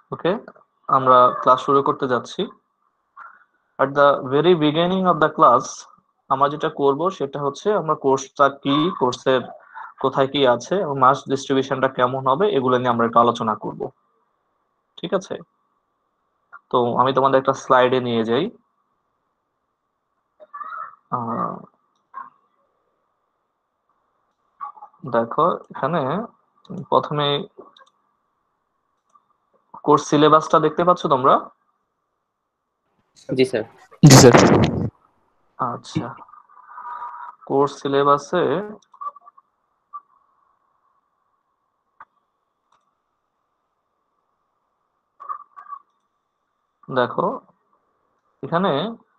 ওকে, আমরা ক্লাস শুরু করতে যাচ্ছি। At the very beginning of the class আমরা যেটা করব সেটা হচ্ছে আমরা কোর্সটা কি, কোর্সের কোথায় কি আছে এবং মাস ডিস্ট্রিবিউশনটা কেমন হবে এগুলো নিয়ে আমরা একটু আলোচনা করব। ঠিক আছে, তো আমি তোমাদের একটা স্লাইডে নিয়ে যাই। দেখো এখানে প্রথমে কোর্স সিলেবাসটা দেখতে পাচ্ছ তোমরা? জি স্যার। জি স্যার। আচ্ছা, কোর্স সিলেবাসে দেখো এখানে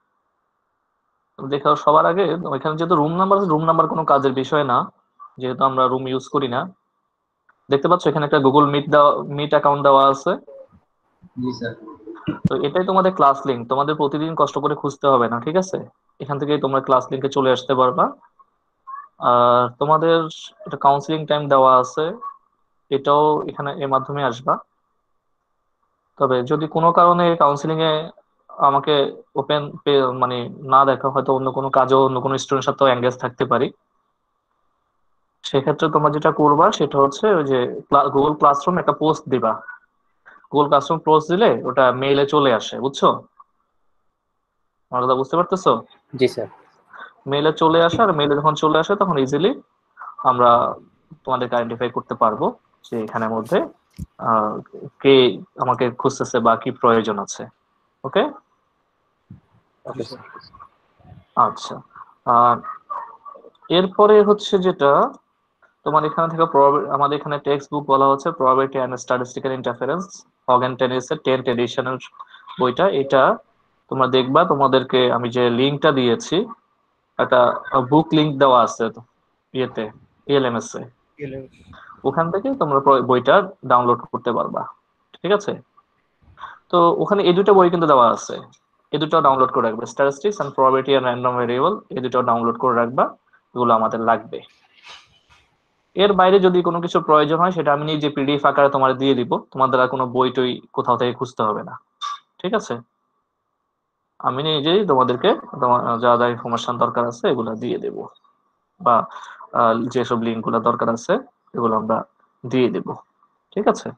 দেখো সবার আগে ওইখানে যেহেতু রুম নাম্বার, রুম নাম্বার কোনো কাজের বিষয় না, যেহেতু আমরা রুম ইউজ করি না। দেখতে পাচ্ছ এখানে একটা গুগল মিট দেওয়া, মিট অ্যাকাউন্ট দেওয়া আছে। জি স্যার। তো এটাই তোমাদের ক্লাস লিংক, তোমাদের প্রতিদিন কষ্ট করে খুঁজতে হবে না, ঠিক আছে? এখান থেকে তোমরা ক্লাস লিংকে চলে আসতে পারবা। আর তোমাদের এটা কাউন্সিলিং টাইম দেওয়া আছে, এটাও এখানে এর মাধ্যমে আসবা। তবে যদি কোনো কারণে কাউন্সিলিং এ আমাকে ওপেন মানে না দেখা, হয়তো অন্য কোনো কাজেও অন্য কোনো স্টুডেন্টের সাথে এঙ্গেজ থাকতে পারি, সেক্ষেত্রে তোমরা যেটা করবা সেটা হচ্ছে ওই যে গুগল ক্লাসরুম একটা পোস্ট দিবা। গুগল ক্লাসরুম পোস্ট দিলে ওটা মেইলে চলে আসে, বুঝছো? আমার কথা বুঝতে পারতেছো? জি স্যার। মেইলে চলে আসে, আর মেইলে যখন চলে আসে তখন ইজিলি আমরা তোমাদেরকে আইডেন্টিফাই করতে পারবো যে এখানের মধ্যে আহ, কে আমাকে খুঁজতেছে বা কি প্রয়োজন আছে। Okay, okay sir. আচ্ছা। আর এরপরে হচ্ছে যেটা তোমার এখানে থেকে আমাদের এখানে টেক্সট বুক বলা হচ্ছে প্রবাবিলিটি অ্যান্ড স্ট্যাটিস্টিক্যাল ইন্টারফারেন্স, হগেন টেনিসের 10th এডিশনের বইটা। এটা তোমরা দেখবা, তোমাদেরকে আমি যে লিঙ্কটা দিয়েছি, একটা বুক লিংক দেওয়া আছে তো ইয়েতে, এলএমএস এ, ওখান থেকে তোমরা বইটা ডাউনলোড করতে পারবা। ঠিক আছে, তো ওখানে এই দুটো বই কিন্তু দেওয়া আছে, এই দুটো ডাউনলোড করে রাখবে, statistics and probability and random variable, এই দুটো ডাউনলোড করে রাখবা, এগুলো আমাদের লাগবে। এর বাইরে যদি কোনো কিছু প্রয়োজন হয় সেটা আমি নিজে পিডিএফ আকারে তোমার দিয়ে দিব, তোমাদের আর কোনো বই টই কোথাও থেকে খুঁজতে হবে না। ঠিক আছে, আমি নিজেই তোমাদেরকে তোমার যা যা ইনফরমেশন দরকার আছে এগুলো দিয়ে দেব, বা যেসব লিঙ্ক গুলো দরকার আছে এগুলো আমরা দিয়ে দেব। ঠিক আছে,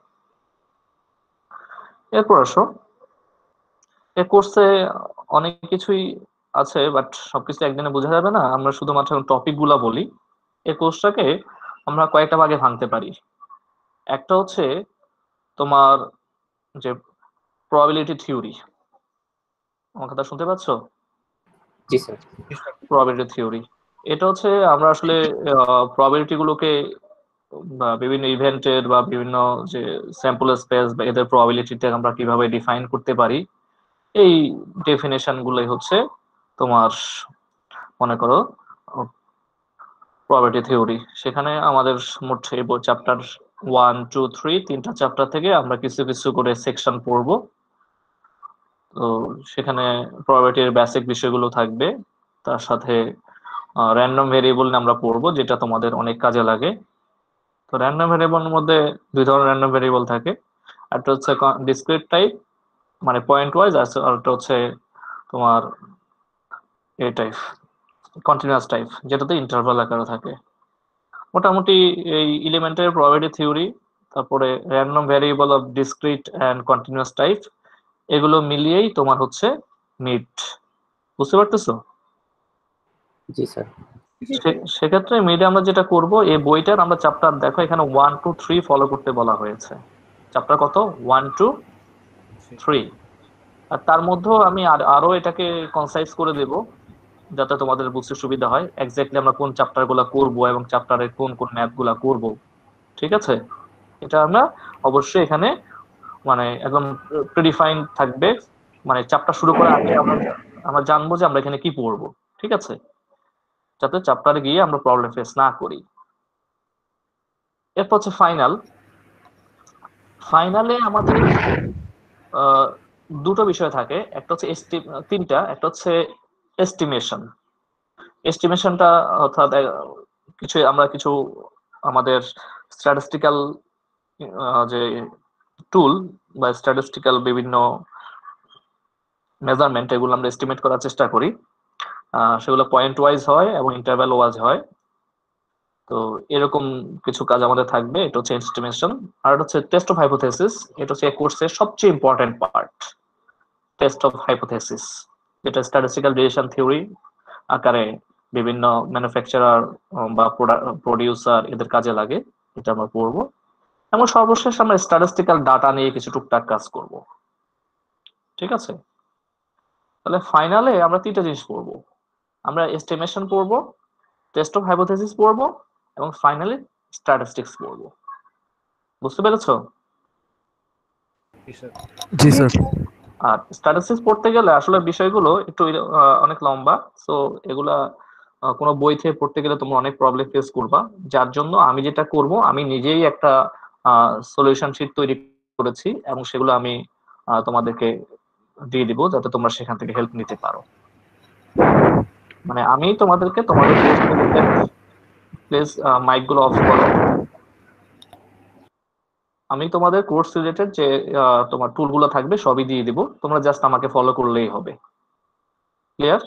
এরপর আসো, এই কোর্সে অনেক কিছুই আছে, বাট সবকিছু একদিনে বোঝা যাবে না, আমরা শুধুমাত্র টপিক গুলা বলি। এই কোর্সটাকে আমরা কয়েকটা ভাগে ভাঙতে পারি। একটা হচ্ছে তোমার যে প্রবাবিলিটি থিওরি, আমার কথা শুনতে পাচ্ছ? জি স্যার। প্রবাবিলিটি থিওরি, এটা হচ্ছে আমরা আসলে প্রবাবিলিটি গুলোকে বা বিভিন্ন ইভেন্টের বা বিভিন্ন যে স্যাম্পল স্পেস বা এদের প্রবাবিলিটিতে আমরা কিভাবে ডিফাইন করতে পারি, এই ডেফিনেশন গুলোই হচ্ছে তোমার, মনে করো, প্রবাবিলিটি থিওরি। সেখানে আমাদের মোট এই চ্যাপ্টার 1, 2, 3 তিনটা চ্যাপ্টার থেকে আমরা কিছু কিছু করে সেকশন পড়বো। তো সেখানে প্রবাবিলিটির বেসিক বিষয়গুলো থাকবে, তার সাথে র্যান্ডম ভেরিয়েবল আমরা পড়বো, যেটা তোমাদের অনেক কাজে লাগে। তো র্যান্ডম ভেরিয়েবলের মধ্যে দুই ধরনের র্যান্ডম ভেরিয়েবল থাকে, একটা হচ্ছে ডিসক্রিট টাইপ মানে পয়েন্ট ওয়াইজ, আর একটা হচ্ছে তোমার এ টাইপ কন্টিনিউয়াস টাইপ, যেটাতে ইন্টারভাল আকারে থাকে। মোটামুটি এই এলিমেন্টারি প্রবাবিলিটি থিওরি, তারপরে random variable of discrete and continuous type, এগুলো মিলিয়েই তোমার হচ্ছে মিড। বুঝতে পারতেছো? জি স্যার। সেক্ষেত্রে মিডে আমরা যেটা করব, এই বইটার আমরা চ্যাপ্টার, দেখো এখানে 1, 2, 3 ফলো করতে বলা হয়েছে। চ্যাপ্টার কত? 1, 2, 3। আর তার মধ্যেও আমি আরো এটাকে কনসাইজ করে দেব, যাতে তোমাদের বুঝতে সুবিধা হয় এক্স্যাক্টলি আমরা কোন চ্যাপ্টার গুলা করবো এবং চ্যাপ্টারের কোন কোন ম্যাথ গুলা করবো। ঠিক আছে, এটা আমরা অবশ্যই এখানে মানে একদম প্রিডিফাইন থাকবে, মানে চ্যাপ্টার শুরু করার আগে আমরা আমরা জানবো যে আমরা এখানে কি পড়বো। ঠিক আছে, যাতে চ্যাপ্টারে গিয়ে আমরা প্রবলেম ফেস না করি। এরপর হচ্ছে ফাইনাল। ফাইনালে আমাদের আহ, দুটো বিষয় থাকে, একটা হচ্ছে তিনটা, একটা হচ্ছে এস্টিমেশন। এস্টিমেশনটা অর্থাৎ কিছু আমরা আমাদের স্ট্যাটিস্টিক্যাল যে টুল, বা স্ট্যাটিস্টিক্যাল বিভিন্ন মেজারমেন্ট এগুলো আমরা এস্টিমেট করার চেষ্টা করি। সেগুলো পয়েন্ট ওয়াইজ হয় এবং ইন্টারভ্যাল ওয়াইজ হয়। তো এরকম কিছু কাজ আমাদের থাকবে। এটা হচ্ছে এস্টিমেশন। আর এটা হচ্ছে টেস্ট অফ হাইপোথেসিস। এটা হচ্ছে কোর্সের সবচেয়ে important part, test of hypothesis, যেটা স্ট্যাটিস্টিক্যাল ডিসিশন থিওরি আকারে বিভিন্ন ম্যানুফ্যাকচারার বা প্রডিউসার এদের কাজে লাগে। এটা আমরা পড়বো এবং সর্বশেষ আমরা স্ট্যাটিস্টিক্যাল ডাটা নিয়ে কিছু টুকটাক কাজ করব। ঠিক আছে, তাহলে ফাইনালে আমরা তিনটা জিনিস পড়বো। আমরা এস্টিমেশন পড়বো, টেস্ট অফ হাইপোথেসিস পড়বো এবং ফাইনালি স্ট্যাটিস্টিক্স পড়বো। বুঝতে পেরেছো? জি স্যার। আর স্ট্যাটিস্টিক্স পড়তে গেলে আসলে বিষয়গুলো একটু অনেক লম্বা। সো এগুলা কোনো বই থেকে পড়তে গেলে তোমরা অনেক প্রবলেম ফেস করবা। যার জন্য আমি যেটা করব, আমি নিজেই একটা সলিউশন শিট তৈরি করেছি এবং সেগুলো আমি তোমাদেরকে দিয়ে দিব যাতে তোমরা সেখান থেকে হেল্প নিতে পারো। মানে আমি তোমাদেরকে তোমাদের কোর্স রিলেটেড, প্লিজ মাইক গুলো অফ করো। আমি তোমাদের কোর্স রিলেটেড যে তোমার টুলগুলো থাকবে সবই দিয়ে দিব, তোমরা জাস্ট আমাকে ফলো করলেই হবে। ক্লিয়ার?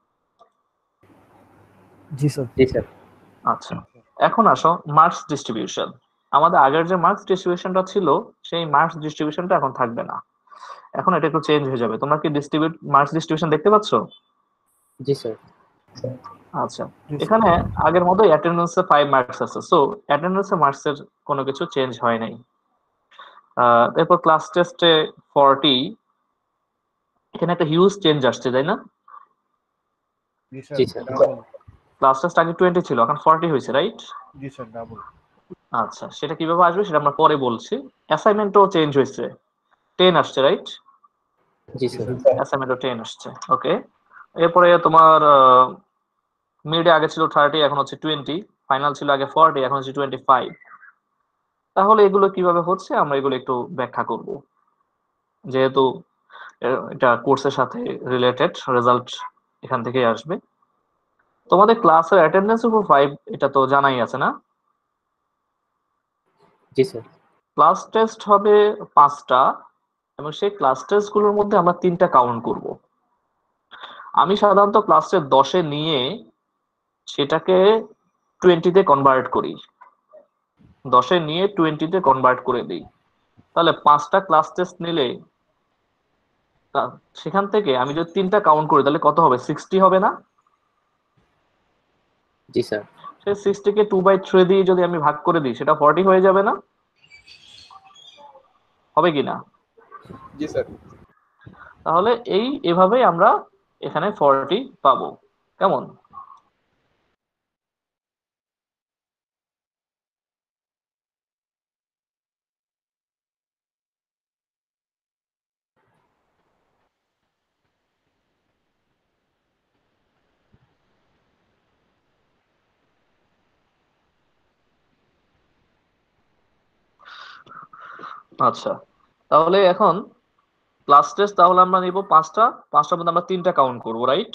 জি স্যার। জি স্যার। আচ্ছা, এখন আসো মার্কস ডিস্ট্রিবিউশন। আমাদের আগের যে মার্কস ডিস্ট্রিবিউশনটা ছিল সেই মার্কস ডিস্ট্রিবিউশনটা এখন থাকবে না, এখন এটা একটু চেঞ্জ হয়ে যাবে। তোমরা কি মার্কস ডিস্ট্রিবিউশন দেখতে পাচ্ছ? জি স্যার। আচ্ছা, এখানে আগের মতো অ্যাটেন্ডেন্সে 5 মার্কস আছে। সো অ্যাটেন্ডেন্সে মার্কসের কোনো কিছু চেঞ্জ হয় নাই। এরপর ক্লাস টেস্টে 40, এখানে একটা হিউজ চেঞ্জ আসছে, তাই না? জি স্যার। ক্লাস টেস্ট আগে 20 ছিল, এখন 40 হয়েছে, রাইট? জি স্যার, ডাবল। আচ্ছা, সেটা কিভাবে আসবে সেটা আমরা পরে বলছি। অ্যাসাইনমেন্টও চেঞ্জ হয়েছে, 10 আসছে, রাইট? জি স্যার। অ্যাসাইনমেন্টও 10 আসছে। ওকে, এরপরে তোমার মিডে আগে ছিল 30, এখন হচ্ছে 20। ফাইনাল ছিল আগে 40, এখন হচ্ছে 25। তাহলে এগুলো কিভাবে হচ্ছে আমরা এগুলো একটু ব্যাখ্যা করব, যেহেতু এটা কোর্সের সাথে রিলেটেড, রেজাল্ট এখান থেকেই আসবে। তোমাদের ক্লাসের অ্যাটেন্ডেন্স উপর 5, এটা তো জানাই আছে না? জি স্যার। ক্লাস টেস্ট হবে 5টা এবং সেই ক্লাস টেস্ট গুলোর মধ্যে আমরা 3টা কাউন্ট করব। আমি সাধারণত ক্লাস টেস্ট 10-এ নিয়ে সেটাকে 20-তে কনভার্ট করি, 10-এ নিয়ে 20-তে কনভার্ট করে দিই। তাহলে 5টা ক্লাস টেস্ট নিলে সেখান থেকে আমি যদি 3টা কাউন্ট করি তাহলে কত হবে? 60 হবে না? জি স্যার। সেই 60-কে 2/3 দিয়ে যদি আমি ভাগ করে দিই সেটা 40 হয়ে যাবে না? হবে কি না? জি স্যার। তাহলে এভাবেই আমরা এখানে 40 পাবো। কেমন? আচ্ছা, তাহলে এখন ক্লাস টেস্ট তাহলে আমরা নিব 5টা, 5টার মধ্যে আমরা 3টা কাউন্ট করব, রাইট?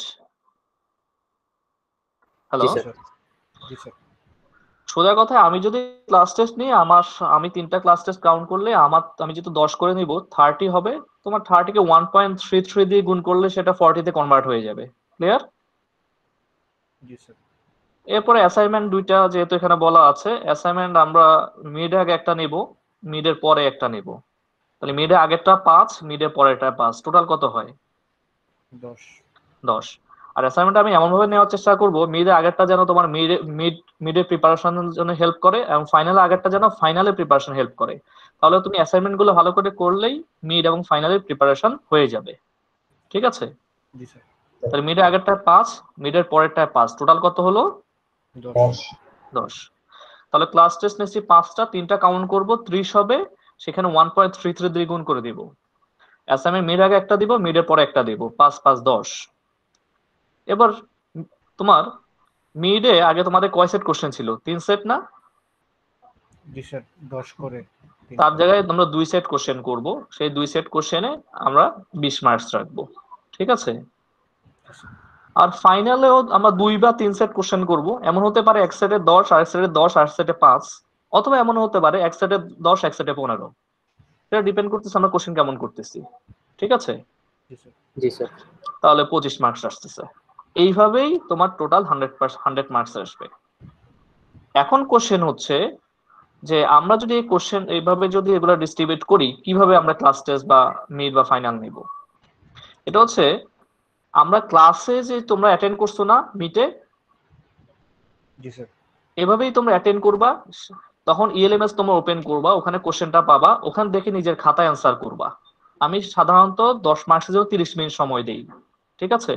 জি হ্যালো, স্যার। জি স্যার। সোজা কথা, আমি যদি ক্লাস টেস্ট নিই, আমি 3টা ক্লাস টেস্ট কাউন্ট করলে আমি যেহেতু 10 করে নিব, 30 হবে। তোমার 30-কে 1.33 দিয়ে গুণ করলে সেটা 40-তে কনভার্ট হয়ে যাবে। ক্লিয়ার? জি স্যার। এরপরে অ্যাসাইনমেন্ট 2টা যেহেতু এখানে বলা আছে, অ্যাসাইনমেন্ট আমরা মিড আগে একটা নিব, মিডের পরে একটা নিব। তাহলে মিডে আগেরটা 5, মিডের পরেরটা 5, টোটাল কত হয়? 10। 10। আর অ্যাসাইনমেন্ট আমি এমন ভাবে নেওয়ার চেষ্টা করব মিডে আগেরটা যেন তোমার মিডে প্রিপারেশনের জন্য হেল্প করে এবং ফাইনালে আগেরটা যেন ফাইনালে প্রিপারেশন হেল্প করে। তাহলে তুমি অ্যাসাইনমেন্ট গুলো ভালো করে করলেই মিড এবং ফাইনালের প্রিপারেশন হয়ে যাবে। ঠিক আছে? জি স্যার। তাহলে মিডে আগেরটা 5, মিডের পরেরটা 5, টোটাল কত হলো? 10। 10। তাহলে ক্লাস টেস্ট নিচ্ছি 5টা, 3টা কাউন্ট করব, 30 হবে। সেখানে 1.33 দিয়ে গুণ করে দিব। অ্যাসাইনমেন্ট মিড আগে একটা দিব, মিডের পরে একটা দিব, 5 5 10। এবার তোমার মিডে আগে তোমাদের কয় সেট কোশ্চেন ছিল? 3 সেট না? জি স্যার, 10 করে তার জায়গায় আমরা 2 সেট কোশ্চেন করব। সেই 2 সেট কোশ্চেনে আমরা 20 মার্কস রাখবো। ঠিক আছে? আর ফাইনালেও আমরা 2 বা 3 সেট কোশ্চেন করব। এমন হতে পারে এক সেটে 10, আরেক সেটে 10, আরেক সেটে 5, অথবা এমন হতে পারে এক সেটে 10, এক সেটে 15। এটা ডিপেন্ড করতেছে আমরা কোশ্চেন কেমন করতেছি। ঠিক আছে, জি স্যার। জি স্যার। তাহলে 25 মার্কস আসতেছে। এইভাবেই তোমার টোটাল 100 মার্কস আসবে। এখন কোশ্চেন হচ্ছে যে আমরা যদি এই কোশ্চেন এইভাবে যদি এগুলো ডিস্ট্রিবিউট করি, কিভাবে আমরা ক্লাস টেস্ট বা মিড বা ফাইনাল নিব? এটা হচ্ছে আমরা ক্লাসে যে তোমরা অ্যাটেন্ড করছো না মিটে, জি স্যার। এভাবেই তোমরা অ্যাটেন্ড করবা। তখন ইএলএমএস তোমরা ওপেন করবা, ওখানে কোশ্চেনটা পাবা, ওখান দেখে নিজের খাতায় অ্যান্সার করবা। আমি সাধারণত 10 মার্কসের জন্য 30 মিনিট সময় দেই। ঠিক আছে,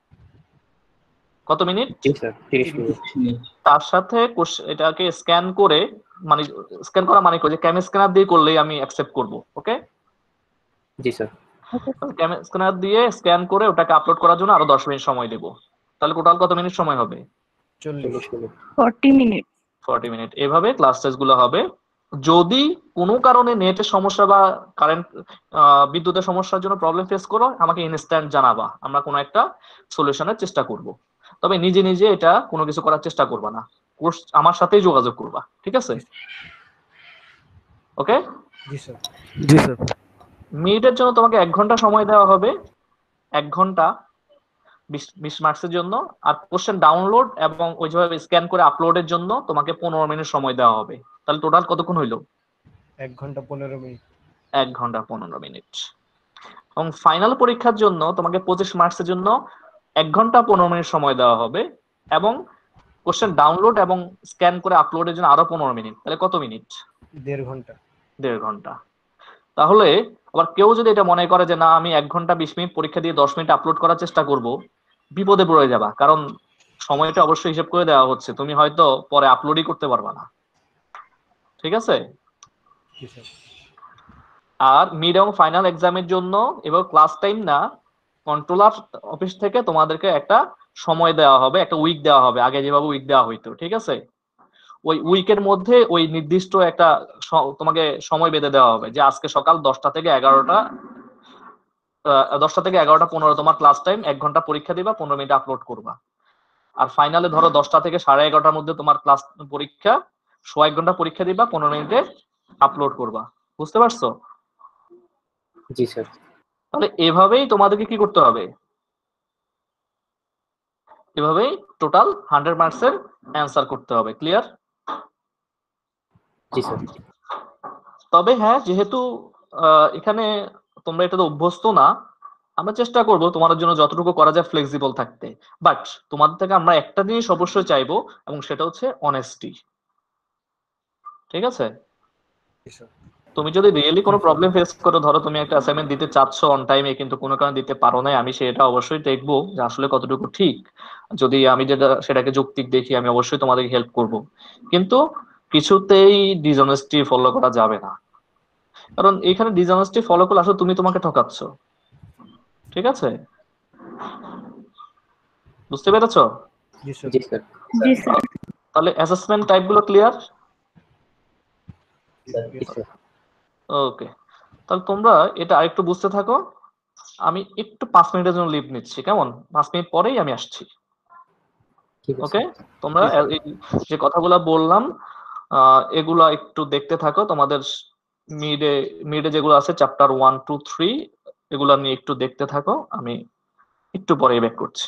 কত মিনিট? জি স্যার, 30 মিনিট। তার সাথে এটাকে স্ক্যান করে, মানে স্ক্যান করা মানে কি, যে ক্যাম স্ক্যানার দিয়ে করলেই আমি অ্যাকসেপ্ট করব। ওকে, জি স্যার। ক্যাম স্ক্যানার দিয়ে স্ক্যান করে ওটাকে আপলোড করার জন্য আরো 10 মিনিট সময় দেব। তাহলে টোটাল কত মিনিট সময় হবে? 40 মিনিট। 40 মিনিট। 40 মিনিট। এভাবে ক্লাস টেস্ট গুলো হবে। যদি কোনো কারণে নেটের সমস্যা বা কারেন্ট বিদ্যুতের সমস্যার জন্য প্রবলেম ফেস করো, আমাকে ইনস্ট্যান্ট জানাবা, আমরা কোনো একটা সলিউশনের চেষ্টা করব। তবে নিজে নিজে এটা কোনো কিছু করার চেষ্টা করবা না, কোর্স আমার সাথেই যোগাযোগ করবা। ঠিক আছে, ওকে। জি স্যার। জি স্যার। মিনিটের জন্য তোমাকে 1 ঘন্টা সময় দেওয়া হবে, 1 ঘন্টা 20 মার্কসের জন্য। আর কোশ্চেন ডাউনলোড এবং ওই যেভাবে স্ক্যান করে আপলোডের জন্য তোমাকে 15 মিনিট সময় দেওয়া হবে। তাহলে টোটাল কতক্ষণ হইলো? 1 ঘন্টা 15 মিনিট। 1 ঘন্টা 15 মিনিট। এবং ফাইনাল পরীক্ষার জন্য তোমাকে 25 মার্কসের জন্য 1 ঘন্টা 15 মিনিট সময় দেওয়া হবে, এবং কোশ্চেন ডাউনলোড এবং স্ক্যান করে আপলোডের জন্য আরো 15 মিনিট। তাহলে কত মিনিট? 1.5 ঘন্টা। 1.5 ঘন্টা। তাহলে আবার কেউ যদি এটা মনে করে যে না আমি 1 ঘন্টা 20 মিনিট পরীক্ষা দিয়ে 10 মিনিট আপলোড করার চেষ্টা করব, বিপদে পড়ে যাবা। কারণ সময়টা অবশ্যই হিসেব করে দেওয়া হচ্ছে, তুমি হয়তো পরে আপলোডই করতে পারবা না। ঠিক আছে। জি স্যার। আর মিড এবং ফাইনাল এক্সামের জন্য এবার ক্লাস টাইম না, কন্ট্রোলার অফিস থেকে তোমাদেরকে একটা সময় দেওয়া হবে, একটা উইক দেওয়া হবে, আগে যেভাবে উইক দেওয়া হইতো। ঠিক আছে, ওই উইকের মধ্যে ওই নির্দিষ্ট একটা তোমাকে সময় বেঁধে দেওয়া হবে, যে আজকে সকাল 10টা থেকে 11টা, 10টা থেকে 11টা 15 তোমার ক্লাস টাইম, 1 ঘন্টা পরীক্ষা দিবা, 15 মিনিট আপলোড করবা। আর ফাইনালে ধরো 10টা থেকে 11:30টার মধ্যে তোমার ক্লাস পরীক্ষা, 1.5 ঘন্টা পরীক্ষা দিবা, 15 মিনিটে আপলোড করবা। বুঝতে পারছো? জি স্যার। তাহলে এভাবেই তোমাদেরকে কি করতে হবে, এভাবেই টোটাল 100 মার্কসের অ্যান্সার করতে হবে। ক্লিয়ার? জি স্যার। তবে হ্যাঁ, যেহেতু এখানে তোমরা এটাতে অভ্যস্ত না, আমরা চেষ্টা করব তোমাদের জন্য যতটুকু করা যায় ফ্লেক্সিবল থাকতে। বাট তোমাদের থেকে আমরা একটা জিনিস অবশ্যই চাইবো, এবং সেটা হচ্ছে অনেস্টি। ঠিক আছে, জি স্যার। তুমি যদি রিয়েলি কোনো প্রবলেম ফেস করো, ধরো তুমি একটা অ্যাসাইনমেন্ট দিতে চাচ্ছ অন টাইমে কিন্তু কোনো কারণে দিতে পারো না, আমি সেটা অবশ্যই দেখবো যে আসলে কতটুকু ঠিক। যদি আমি যেটা সেটাকে যৌক্তিক দেখি, আমি অবশ্যই তোমাদেরকে হেল্প করব। কিন্তু কিছুতেই ডিসঅনেস্টি ফলো করা যাবে না, কারণ এখানে ডিসঅনেস্টি ফলো করলে আসলে তুমি তোমাকে ঠকাচ্ছ। ঠিক আছে, বুঝতে পেরেছো? জি স্যার। জি স্যার। জি স্যার। তাহলে অ্যাসেসমেন্ট টাইপ গুলো ক্লিয়ার? জি স্যার। ওকে, তাহলে তোমরা এটা আরেকটু বুঝতে থাকো। আমি একটু 5 মিনিটের জন্য লিভ নিচ্ছি, কেমন? 5 মিনিট পরেই আমি আসছি। ঠিক আছে। ওকে, তোমরা জি স্যার। এই যে কথাগুলো বললাম এগুলা একটু দেখতে থাকো। তোমাদের মিডে মিডে যেগুলো আছে চ্যাপ্টার 1 2 3, এগুলা নিয়ে একটু দেখতে থাকো। আমি একটু পরে ব্যাক করছি।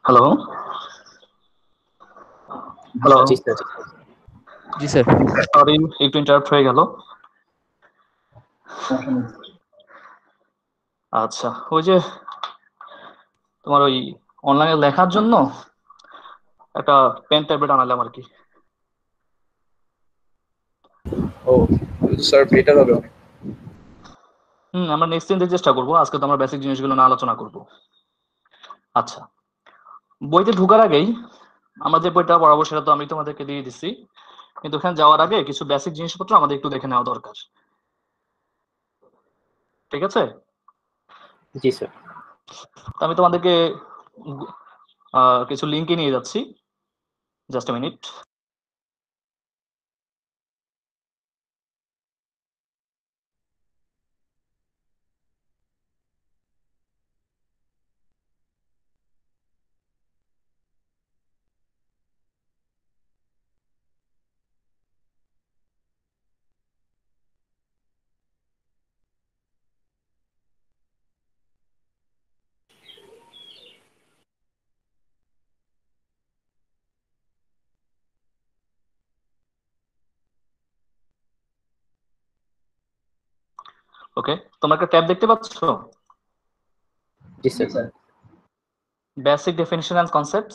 হ্যালো হ্যালো, জি স্যার। জি স্যার। সরি একটু ইন্টারাপ্ট হয়ে গেল। আচ্ছা, ওই যে তোমার ওই অনলাইনে লেখার জন্য একটা পেন ট্যাবলেট আনালাম আর কি। ও স্যার বেটার হবে অনেক। আমরা নেক্সট দিন চেষ্টা করবো, আজকে তো আমরা বেসিক জিনিসগুলো না আলোচনা করব। আচ্ছা, বইতে ঢোকার আগেই আমরা যে বইটা পড়াবো সেটা তো আমি তোমাদেরকে দিয়ে দিচ্ছি, কিন্তু ওখানে যাওয়ার আগে কিছু বেসিক জিনিসপত্র আমাদের একটু দেখে নেওয়া দরকার। ঠিক আছে? জি স্যার। তো আমি তোমাদেরকে কিছু লিঙ্কে নিয়ে যাচ্ছি, জাস্ট এ মিনিট। ওকে, তোমরা একটা ট্যাব দেখতে পাচ্ছ, জি sir. Basic definition and concepts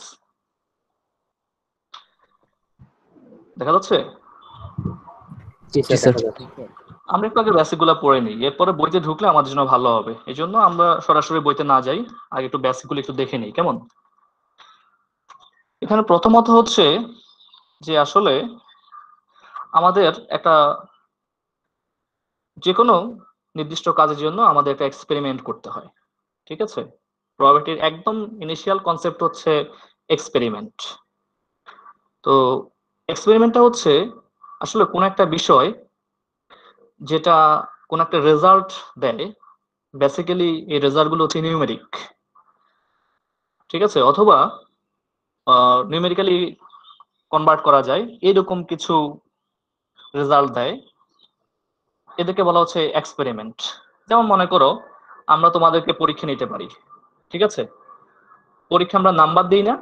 দেখা যাচ্ছে? জি জি স্যার স্যার। দেখা যাচ্ছে। আমরা একটু আগে বেসিক গুলা পড়ে নিই, এরপরে বইতে ঢুকলে আমাদের জন্য ভালো হবে। এই জন্য আমরা সরাসরি বইতে না যাই, আগে একটু বেসিক গুলো একটু দেখে নিই, কেমন? এখানে প্রথমত হচ্ছে যে আসলে আমাদের একটা যে কোনো নির্দিষ্ট কাজের জন্য আমাদের একটা এক্সপেরিমেন্ট করতে হয়। ঠিক আছে? প্রবাবিলিটির একদম ইনিশিয়াল কনসেপ্ট হচ্ছে এক্সপেরিমেন্ট। তো এক্সপেরিমেন্টটা হচ্ছে আসলে কোন একটা বিষয় যেটা কোন একটা রেজাল্ট দেয়, বেসিক্যালি এই রেজাল্ট গুলো হচ্ছে নিউমেরিক। ঠিক আছে? অথবা নিউমেরিক্যালি কনভার্ট করা যায় এরকম কিছু রেজাল্ট দেয়, এদেরকে বলা হচ্ছে এক্সপেরিমেন্ট। যেমন মনে করো আমরা তোমাদেরকে পরীক্ষা নিতে পারি। ঠিক আছে? পরীক্ষা আমরা নাম্বার দিই না?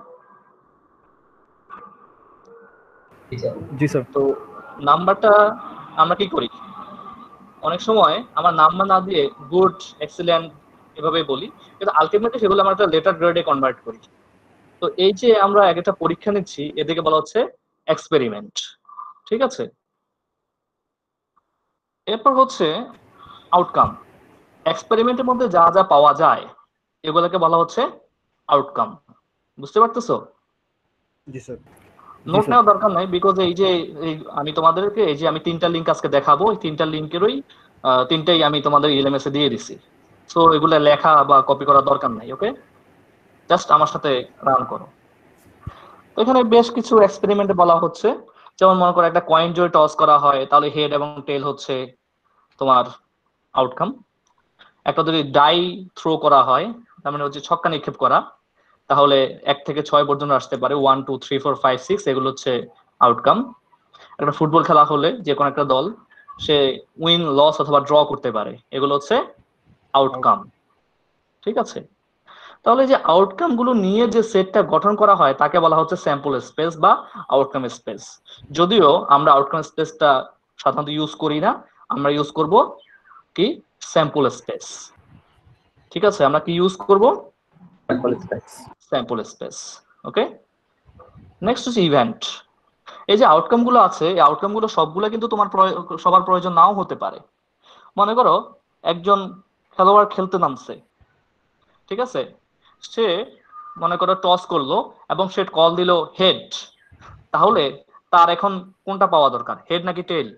জি স্যার। তো নাম্বারটা আমরা কি করি, অনেক সময় আমার নাম্বার না দিয়ে গুড, এক্সিলেন্ট এভাবে বলি, কিন্তু আলটিমেটলি সেগুলো আমরা একটা লেটার গ্রেডে কনভার্ট করি। তো এই যে আমরা একটা পরীক্ষা নিচ্ছি, এদেরকে বলা হচ্ছে এক্সপেরিমেন্ট। ঠিক আছে? এরপর হচ্ছে আউটকাম। এক্সপেরিমেন্টের মধ্যে যা যা পাওয়া যায় এগুলোকে বলা হচ্ছে আউটকাম। বুঝতে পারতেছো? জি স্যার। জি নোট স্যার। নেওয়ার দরকার নাই, বিকজ এই যে আমি তোমাদেরকে এই যে আমি তিনটা লিঙ্ক আজকে দেখাবো, এই তিনটা লিঙ্কেরই তিনটাই আমি তোমাদের এলএমএস এ দিয়ে দিছি। সো এগুলো লেখা বা কপি করার দরকার নাই। ওকে, জাস্ট আমার সাথে রান করো। তো এখানে বেশ কিছু এক্সপেরিমেন্টে বলা হচ্ছে, যেমন মনে করো একটা কয়েন যদি টস করা হয় তাহলে হেড এবং টেল হচ্ছে তোমার আউটকাম। একটা যদি ডাই থ্রো করা হয়, তার মানে হচ্ছে ছক্কা নিক্ষেপ করা, তাহলে 1 থেকে 6 পর্যন্ত আসতে পারে, 1 2 3 4 5 6, এগুলো হচ্ছে আউটকাম। একটা ফুটবল খেলা হলে যে কোনো একটা দল সে উইন, লস অথবা ড্র করতে পারে, এগুলো হচ্ছে আউটকাম। ঠিক আছে? তাহলে যে আউটকাম গুলো নিয়ে যে সেটটা গঠন করা হয় তাকে বলা হচ্ছে স্যাম্পল স্পেস বা আউটকাম স্পেস। যদিও আমরা আউটকাম স্পেসটা সাধারণত ইউজ করি না, আমরা ইউজ করব কি, স্যাম্পল স্পেস। ঠিক আছে? আমরা কি ইউজ করব? Sample space. ওকে, নেক্সট হচ্ছে ইভেন্ট। এই যে আউটকাম গুলো আছে, এই আউটকাম গুলো সবগুলো কিন্তু তোমার সবার প্রয়োজন নাও হতে পারে। মনে করো একজন খেলোয়াড় খেলতে নামছে, ঠিক আছে, সে মনে করো টস করলো এবং সে কল দিল হেড, তাহলে তার এখন কোনটা পাওয়া দরকার, হেড নাকি টেল?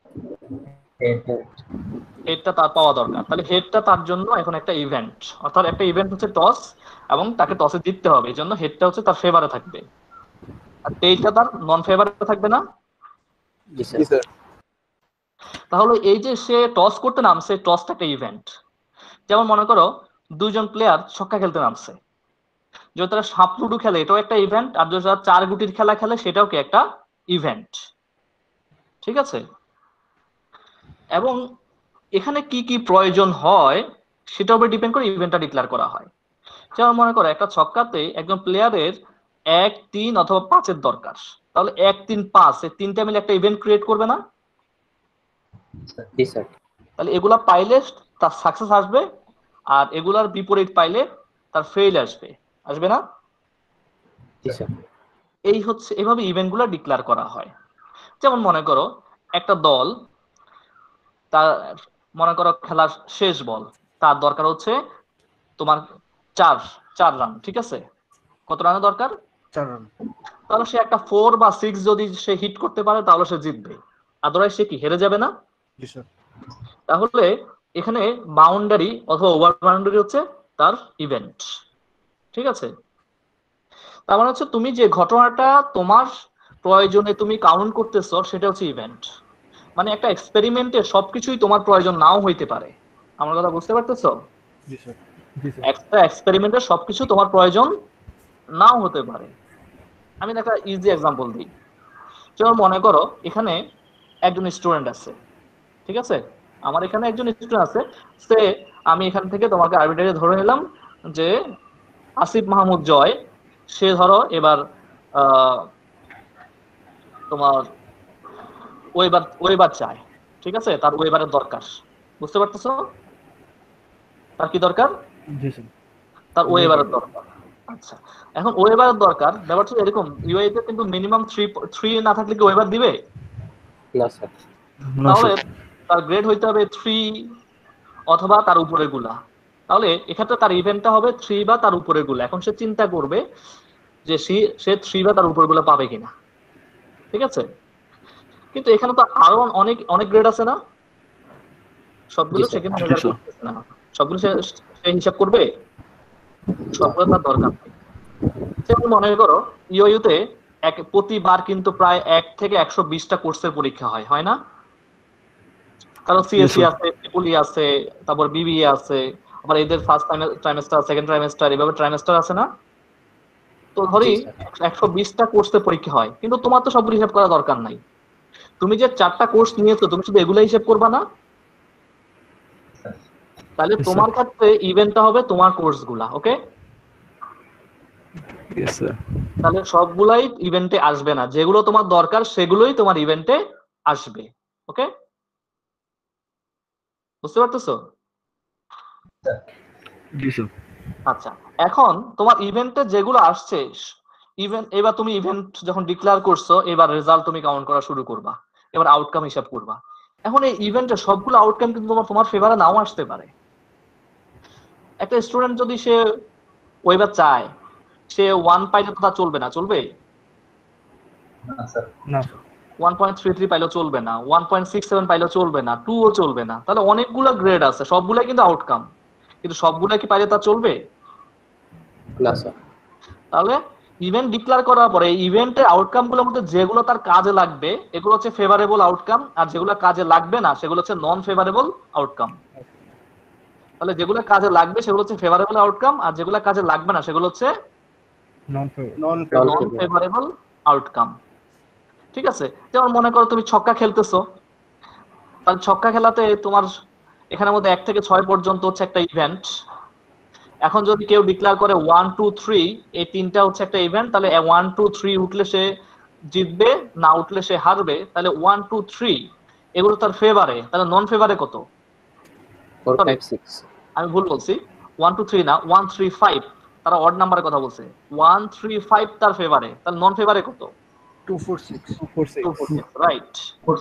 হেডটা তার পাওয়া দরকার। তাহলে হেডটা তার জন্য এখন একটা ইভেন্ট, অর্থাৎ একটা ইভেন্ট হচ্ছে টস, এবং তাকে টসে জিততে হবে, এই জন্য হেডটা হচ্ছে তার ফেভারে থাকবে, আর টেলটা তার নন ফেভারে থাকবে না? জি জি স্যার। স্যার। তাহলে এই যে সে টস করতে নামছে, টসটা একটা ইভেন্ট। যেমন মনে করো দুইজন প্লেয়ার ছক্কা খেলতে নামছে, যদি তারা সাপ লুডু খেলে এটাও একটা ইভেন্ট, আর যদি তারা 4 গুটির খেলা খেলে সেটাও কি একটা ইভেন্ট। ঠিক আছে? এবং এখানে কি কি প্রয়োজন হয় সেটার উপর ডিপেন্ড করে ইভেন্টটা ডিক্লেয়ার করা হয়। যেমন মনে করো একটা ছক্কাতে একজন প্লেয়ারের 1, 3 অথবা 5 এর দরকার, তাহলে 1, 3, 5 এই তিনটা মিলে একটা ইভেন্ট ক্রিয়েট করবে না? জি স্যার। তাহলে এগুলা পাইলে তার সাকসেস আসবে, আর এগুলার বিপরীত পাইলে তার ফেল আসবে, আসবে না? জি স্যার। এই হচ্ছে এভাবে ইভেন্টগুলো ডিক্লেয়ার করা হয়। যেমন মনে করো একটা দল, তার মনে করো খেলার শেষ বল, তার দরকার হচ্ছে তোমার 4 রান, ঠিক আছে? কত রানের দরকার? 4 রান। তাহলে সে একটা 4 বা 6 যদি সে হিট করতে পারে তাহলে সে জিতবে, আদারওয়াইজ সে কি হেরে যাবে না? জি স্যার। তাহলে এখানে বাউন্ডারি অথবা ওভার বাউন্ডারি হচ্ছে তার ইভেন্ট, ঠিক আছে? তার মানে হচ্ছে তুমি যে ঘটনাটা তোমার প্রয়োজনে তুমি কাউন্ট করতেছো সেটা হচ্ছে ইভেন্ট। মানে একটা এক্সপেরিমেন্টে সবকিছুই তোমার প্রয়োজন নাও হইতে পারে। আমার কথা বুঝতে পারতেছো? জি স্যার। জি স্যার। একটা এক্সপেরিমেন্টে সবকিছু তোমার প্রয়োজন নাও হতে পারে। আমি একটা ইজি এক্সাম্পল দিই। যেমন মনে করো এখানে একজন স্টুডেন্ট আছে, ঠিক আছে? আমার এখানে একজন স্টুডেন্ট আছে, সে আমি এখান থেকে তোমাকে আরবিট্রারি ধরে নিলাম যে আসিফ মাহমুদ জয়, সে ধরো এবার তোমার ওয়েবার চায়, ঠিক আছে? তার ওয়েবারের দরকার, বুঝতে পারতেছো? তার কি দরকার? জি স্যার। তার ওয়েবারের দরকার। আচ্ছা, এখন ওয়েবারের দরকার, ব্যাপারটা এরকম, ইউআই তে কিন্তু মিনিমাম 3 না থাকলে কি ওয়েবার দিবে? না স্যার। না তাহলে স্যার। তার গ্রেড হইতে হবে 3 অথবা তার উপরের গুলা। তাহলে এক্ষেত্রে তার ইভেন্টটা হবে 3 বা তার উপরের গুলা। এখন সে চিন্তা করবে যে সে 3 বা তার উপরের গুলা পাবে কিনা, ঠিক আছে? কিন্তু এখানে তো আরো অনেক অনেক গ্রেড আছে না? সবগুলো জি স্যার। সেখানে মেজার করতেছে না, সবগুলো সে হিসাব করবে? সবগুলো তার দরকার নেই। যেমন মনে করো ইউইউতে প্রতিবার কিন্তু প্রায় 1 থেকে 120টা কোর্সের পরীক্ষা হয়, হয় না? কারণ সিএসসি আছে, ট্রিপলি আছে, তারপর বিবিএ আছে, আবার এদের ফার্স্ট ট্রাইমেস্টার, সেকেন্ড ট্রাইমেস্টার, এভাবে ট্রাইমেস্টার আছে না? তো ধরি জি স্যার। 120টা কোর্সের পরীক্ষা হয়, কিন্তু তোমার তো সবগুলো হিসাব করা দরকার নাই। তুমি যে 4টা কোর্স নিয়েছো তুমি শুধু এগুলো হিসাব করবা না? তাহলে Yes, তোমার ক্ষেত্রে ইভেন্টটা হবে তোমার কোর্স গুলা, ওকে? Yes, sir. তাহলে সবগুলাই ইভেন্টে আসবে না, যেগুলো তোমার দরকার সেগুলোই তোমার ইভেন্টে আসবে, ওকে? বুঝতে পারতেছো? জি স্যার। আচ্ছা, এখন তোমার ইভেন্টে যেগুলো আসছে, এবার তুমি ইভেন্ট যখন ডিক্লেয়ার করছো, এবার রেজাল্ট তুমি কাউন্ট করা শুরু করবা, এবার আউটকাম হিসাব করবা। এখন এই ইভেন্টে সবগুলো আউটকাম কিন্তু তোমার ফেভারে নাও আসতে পারে। একটা স্টুডেন্ট যদি সে ওইবার চায়, সে 1 পাইলে তো তা চলবে না, চলবে? না 1.33 পাইলেও চলবে না, 1.67 পাইলেও চলবে না, 2ও চলবে না। তাহলে অনেকগুলো গ্রেড আছে, সবগুলাই কিন্তু আউটকাম, কিন্তু সবগুলা কি পাইলে তা চলবে? না স্যার। তাহলে ইভেন্ট ডিক্লেয়ার করার পরে ইভেন্টের আউটকাম গুলোর মধ্যে যেগুলো তার কাজে লাগবে এগুলো হচ্ছে ফেভারেবল আউটকাম, আর যেগুলো কাজে লাগবে না সেগুলো হচ্ছে নন ফেভারেবল আউটকাম। তাহলে যেগুলো কাজে লাগবে সেগুলো হচ্ছে ফেভারেবল আউটকাম, আর যেগুলো কাজে লাগবে না সেগুলো হচ্ছে নন নন ফেভারেবল আউটকাম, ঠিক আছে? যেমন মনে করো তুমি ছক্কা খেলতেছো, তাহলে ছক্কা খেলাতে তোমার এখানের মধ্যে 1 থেকে 6 পর্যন্ত হচ্ছে একটা ইভেন্ট। এখন যদি কেউ ডিক্লেয়ার করে 1, 2, 3, এই তিনটা হচ্ছে একটা ইভেন্ট, তাহলে 1, 2, 3 উঠলে সে জিতবে, না উঠলে সে হারবে। তাহলে 1, 2, 3 এগুলো তার ফেভারে, তাহলে নন ফেভারে কত? 4, Sorry, 5, 6। আমি ভুল বলছি, 1, 2, 3 না, 1, 3, 5, তারা অড নাম্বারের কথা বলছে। 1, 3, 5 তার ফেভারে, তাহলে নন ফেভারে কত? 246 রাইট।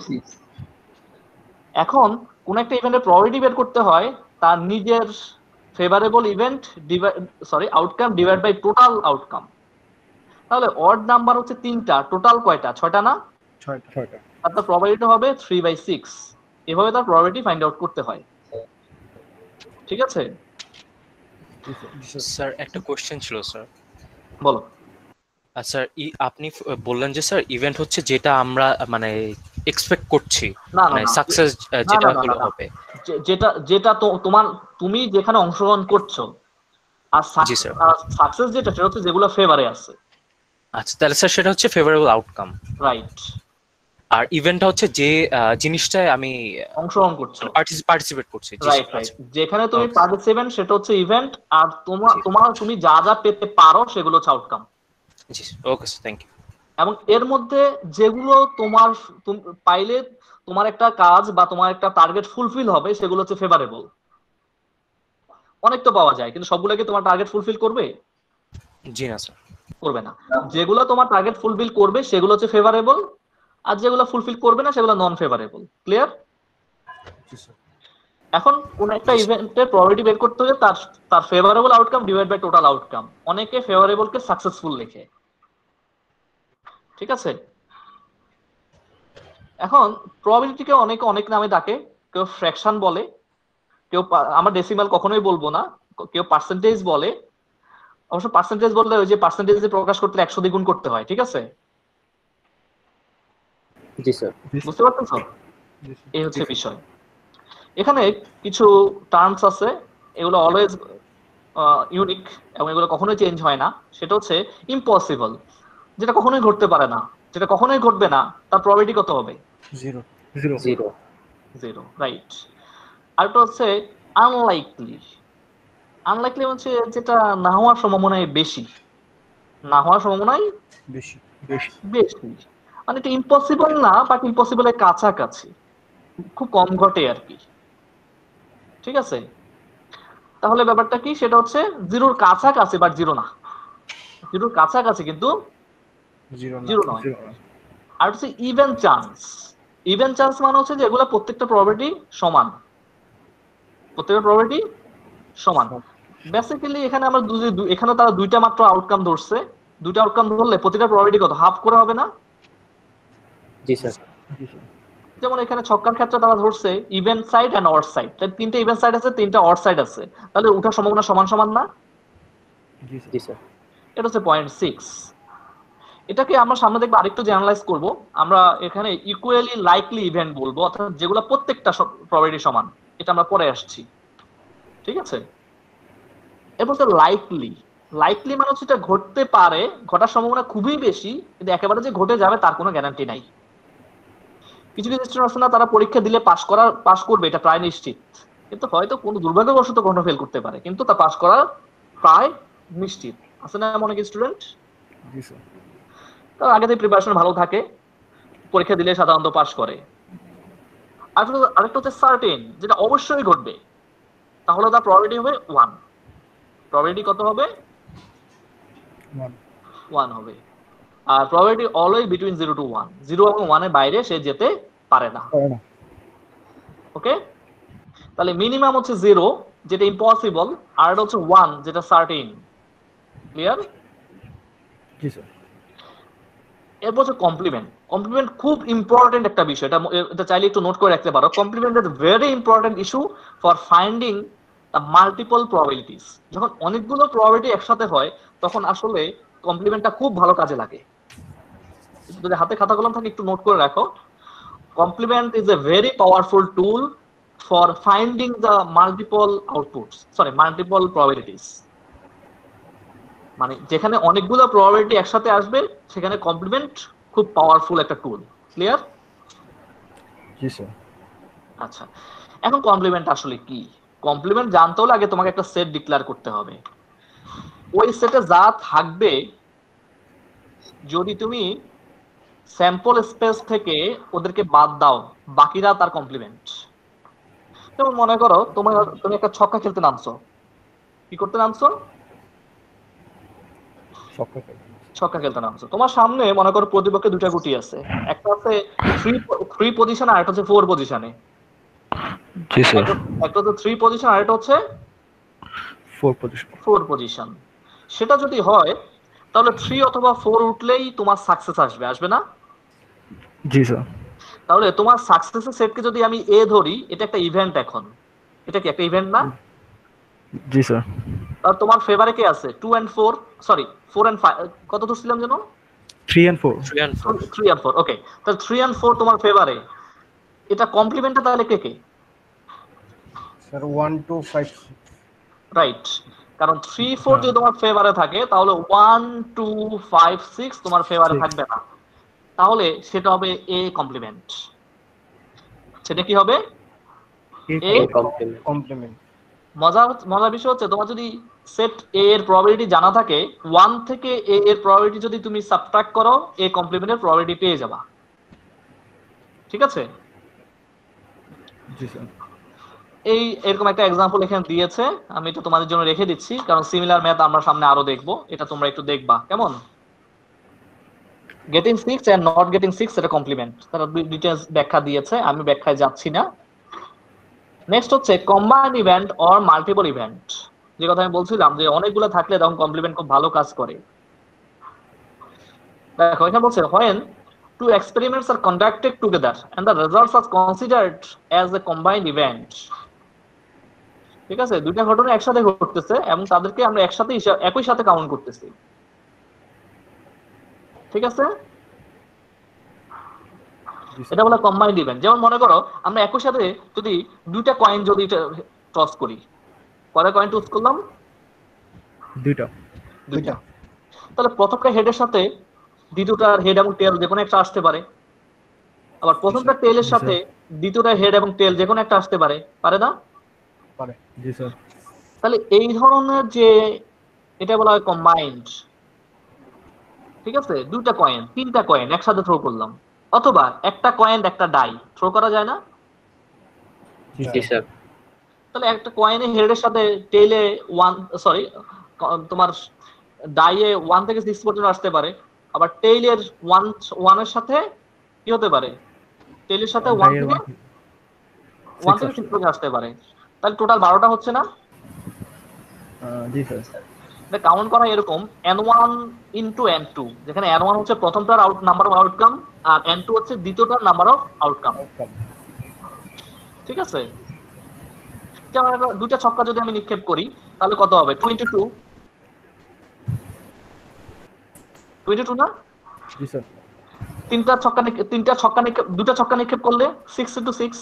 এখন কোন একটা ইভেন্টের প্রবাবিলিটি বের করতে হয় তার নিজের favourable event outcome divide by total outcome. তাহলে অড নাম্বার হচ্ছে 3টা, টোটাল কয়টা? 6টা না? 6টা। তার প্রবাবিলিটি হবে 3/6। এভাবে তার প্রবাবিলিটি ফাইন্ড আউট করতে হয়, ঠিক আছে? স্যার একটা কোশ্চেন ছিল স্যার। বলো। স্যার আপনি বললেন যে স্যার ইভেন্ট হচ্ছে যেটা আমরা মানে এক্সপেক্ট করছি, না না মানে না, সাকসেস না যেটা না না হলো না, হবে। যেটা যেটা তোমার তুমি যেখানে অংশগ্রহণ করছো, আর জি স্যার। সাকসেস যেটা সেটা হচ্ছে যেগুলো ফেভারে আছে। আচ্ছা, তাহলে স্যার সেটা হচ্ছে ফেভারেবল আউটকাম। রাইট। আর ইভেন্টটা হচ্ছে যে জিনিসটায় আমি অংশগ্রহণ করছো। পার্টিসিপেট করছি। জি রাইট স্যার। রাইট, আচ্ছা। যেখানে তুমি Okay. পার্টিসিপেন্ট সেটা হচ্ছে ইভেন্ট, আর জি তুমি যা যা পেতে পারো সেগুলো হচ্ছে আউটকাম। জি ওকে স্যার, থ্যাংক ইউ। এবং এর মধ্যে যেগুলো তোমার পাইলে তোমার একটা কাজ বা তোমার একটা টার্গেট ফুলফিল হবে সেগুলো হচ্ছে ফেভারেবল। অনেক তো পাওয়া যায়, কিন্তু সবগুলোকে তোমার টার্গেট ফুলফিল করবে? জি না স্যার। করবে না। যেগুলো তোমার টার্গেট ফুলফিল করবে সেগুলো হচ্ছে ফেভারেবল, আর যেগুলো ফুলফিল করবে না সেগুলো নন ফেভারেবল। ক্লিয়ার? এখন কোন একটা জি স্যার। ইভেন্টের প্রবাবিলিটি বের করতে হলে তার তার favourable outcome divide by total outcome. অনেকে ফেভারেবলকে সাকসেসফুল লেখে, ঠিক আছে? এখন প্রবাবিলিটিকে অনেকে অনেক নামে ডাকে, কেউ ফ্র্যাকশন বলে, কেউ আমরা ডেসিমাল কখনোই বলবো না, কেউ পার্সেন্টেজ বলে। অবশ্য পার্সেন্টেজ বললে ওই যে পার্সেন্টেজে প্রকাশ করতে 100 দ্বিগুণ করতে হয়, ঠিক আছে? জি স্যার। বুঝতে পারতেছো? এই হচ্ছে বিষয়। এখানে কিছু টার্মস আছে, এগুলো অলওয়েজ ইউনিক এবং এগুলো কখনোই চেঞ্জ হয় না। সেটা হচ্ছে ইম্পসিবল, যেটা কখনোই ঘটতে পারে না, যেটা কখনোই ঘটবে না, তার প্রবাবিলিটি কত হবে? 0 জিরো। 0, রাইট। আরেকটা হচ্ছে আনলাইকলি। আনলাইকলি হচ্ছে যেটা না হওয়ার সম্ভাবনাই বেশি, না হওয়ার সম্ভাবনাই বেশি বেশি বেশি। মানে এটা ইম্পসিবল না, বাট ইম্পসিবলের কাছাকাছি, খুব কম ঘটে আর কি, ঠিক আছে? তাহলে ব্যাপারটা কি, সেটা হচ্ছে জিরোর কাছাকাছি বাট জিরো না, জিরোর কাছাকাছি কিন্তু 0 জিরো নয়। আর হচ্ছে ইভেন চান্স। ইভেন চান্স মানে হচ্ছে যে এগুলো প্রত্যেকটা প্রবাবিলিটি সমান, প্রত্যেকটা প্রবাবিলিটি সমান। বেসিক্যালি এখানে আমরা এখানে তারা দুইটা মাত্র আউটকাম ধরছে, দুইটা আউটকাম ধরলে প্রতিটা প্রবাবিলিটি কত, হাফ করে হবে না? জি স্যার। যেমন এখানে ছক্কার ক্ষেত্রে তারা ধরছে event side and odd side, তিনটা ইভেন্ট সাইড আছে, তিনটা অড সাইড আছে, তাহলে ওঠার সম্ভাবনা সমান সমান না? জি স্যার। এটা হচ্ছে 0.6। এটাকে আমরা সামনে দেখবো আরেকটু জেনারেলাইজ করব। আমরা এখানে ইকুয়ালি লাইকলি ইভেন্ট বলবো, অর্থাৎ যেগুলো প্রত্যেকটা প্রবাবিলিটি সমান, এটা আমরা পরে আসছি, ঠিক আছে? এরপর হচ্ছে লাইকলি। লাইকলি মানে হচ্ছে এটা ঘটতে পারে, ঘটার সম্ভাবনা খুবই বেশি, কিন্তু একেবারে যে ঘটে যাবে তার কোনো গ্যারান্টি নাই। কিছু কিছু স্টুডেন্ট আছে না, তারা পরীক্ষা দিলে পাস করবে এটা প্রায় নিশ্চিত, কিন্তু হয়তো কোনো দুর্ভাগ্যবশত কোনো ফেল করতে পারে, কিন্তু তা পাস করার প্রায় নিশ্চিত। আছে না এমন অনেক স্টুডেন্ট? তার আগে থেকে প্রিপারেশন ভালো থাকে, পরীক্ষা দিলে সাধারণত পাস করে। আরেকটা হচ্ছে সার্টেন, যেটা অবশ্যই ঘটবে, তাহলে তার প্রবাবিলিটি হবে 1। প্রবাবিলিটি কত হবে? 1 হবে। আর প্রবাবিলিটি অলওয়েজ বিটুইন 0 to 1, 0 এবং 1 এর বাইরে সে যেতে পারে না। ওকে, তাহলে মিনিমাম হচ্ছে 0 যেটা ইম্পসিবল, আর এটা হচ্ছে 1 যেটা সার্টেন। ক্লিয়ার? জি স্যার। এরপর হচ্ছে কমপ্লিমেন্ট। কমপ্লিমেন্ট খুব ইম্পর্টেন্ট একটা বিষয়, এটা চাইলে একটু নোট করে রাখতে পারো। Complement is very important issue for finding the multiple probabilities. যখন অনেকগুলো প্রবাবিলিটি একসাথে হয় তখন আসলে কমপ্লিমেন্টটা খুব ভালো কাজে লাগে। যদি হাতে খাতা কলম থাকে একটু নোট করে রাখো। Complement is a very powerful tool for finding the multiple outputs, multiple probabilities. মানে যেখানে অনেকগুলো প্রবাবিলিটি একসাথে আসবে সেখানে কমপ্লিমেন্ট খুব পাওয়ারফুল একটা টুল। ক্লিয়ার? জি স্যার। আচ্ছা, এখন কমপ্লিমেন্ট আসলে কি? কমপ্লিমেন্ট জানতে হলে আগে তোমাকে একটা সেট ডিক্লেয়ার করতে হবে। ওই সেটে যা থাকবে, যদি তুমি স্যাম্পল স্পেস থেকে ওদেরকে বাদ দাও, বাকিরা তার কমপ্লিমেন্ট। যেমন মনে করো তুমি একটা ছক্কা খেলতে নামছো। কি করতে নামছো? ছক্কা খেলতে নামছো। তোমার সামনে মনে করো প্রতিপক্ষে দুটা গুটি আছে, একটা আছে 3 পজিশন আর একটা হচ্ছে 4 পজিশনে। জি স্যার। একটা হচ্ছে 3 পজিশন আর একটা হচ্ছে 4 পজিশন। সেটা যদি হয় তাহলে 3 অথবা 4 উঠলেই তোমার সাকসেস আসবে না? জি স্যার। তাহলে তোমার সাকসেসের সেটকে যদি আমি এ ধরি, এটা একটা ইভেন্ট। এখন এটা কি একটা ইভেন্ট না? জি স্যার। আর তোমার ফেভারে কে আছে? 2 and 4, সরি 4 and 5, কত ধরছিলাম যেন? 3 and 4। 3 and 4, ওকে। তাহলে 3 and 4 তোমার ফেভারে, এটা কমপ্লিমেন্টটা তাহলে কে কে? স্যার 1 2 5 রাইট, কারণ 3 4 যদি তোমার ফেভারে থাকে তাহলে 1 2 5 6 তোমার ফেভারে থাকবে না। তাহলে সেটা হবে এ কমপ্লিমেন্ট। সেটা কি হবে? A complement. কমপ্লিমেন্ট। মজার বিষয় হচ্ছে তোমার যদি সেট এ এর প্রবাবিলিটি জানা থাকে 1 থেকে এ এর প্রবাবিলিটি যদি তুমি সাবট্রাক্ট করো এ কমপ্লিমেন্টের প্রবাবিলিটি পেয়ে যাবা। ঠিক আছে? জি স্যার। এই এরকম একটা एग्जांपल এখানে দিয়েছে, আমি এটা তোমাদের জন্য রেখে দিচ্ছি কারণ সিমিলার ম্যাথ আমরা সামনে আরো দেখব, এটা তোমরা একটু দেখবা কেমন। গেটিং 6 এন্ড নট গেটিং 6 এটা কমপ্লিমেন্ট, তারা ডিটেইলস ব্যাখ্যা দিয়েছে, আমি ব্যাখ্যায় যাচ্ছি না। নেক্সট হচ্ছে combined event or multiple event, যে কথা আমি বলছিলাম যে অনেকগুলো থাকলে তখন কমপ্লিমেন্ট খুব ভালো কাজ করে। দেখো এখানে বলছে when two experiments are conducted together and the results are considered as a combined event। ঠিক আছে, দুইটা ঘটনা একসাথে ঘটতেছে এবং তাদেরকে আমরা একসাথে একই সাথে কাউন্ট করতেছি। ঠিক আছে, এটা বলে কম্বাইন্ড ইভেন্ট। যেমন মনে করো আমরা একই সাথে যদি দুইটা কয়েন যদি টস করি, কয়টা কয়েন টস করলাম? দুইটা। তাহলে প্রথমটা হেডের সাথে দ্বিতীয়টার হেড এবং টেল যে কোনো একটা আসতে পারে, আবার প্রথমটা টেলের সাথে দ্বিতীয়টা হেড এবং টেল যে কোনো একটা আসতে পারে, পারে না? পারে। জি স্যার। তাহলে এই ধরনের যে এটা বলা হয় কম্বাইন্ড। ঠিক আছে, দুইটা কয়েন তিনটা কয়েন একসাথে থ্রো করলাম, অথবা একটা কয়েন একটা ডাই থ্রো করা যায় না? জি স্যার। তাহলে একটা কয়েনে হেডের সাথে টেলে 1 সরি তোমার ডাইয়ে 1 থেকে 6 পর্যন্ত আসতে পারে, আবার টেইলের 1 এর সাথে কি হতে পারে? টেইলের সাথে 1 থেকে 6 পর্যন্ত আসতে পারে। তাহলে টোটাল 12টা হচ্ছে না? জি স্যার। এটা কাউন্ট করা এরকম n1 ইনটু n2, যেখানে n1 হচ্ছে প্রথমটার number of outcome R n2 হচ্ছে দ্বিতীয়টার নাম্বার অফ আউটকাম। ঠিক আছে, যেমন দুইটা ছক্কা যদি আমি নিক্ষেপ করি তাহলে কত হবে? 22 না? জি স্যার। দুটা ছক্কা নিক্ষেপ করলে 6 ইনটু 6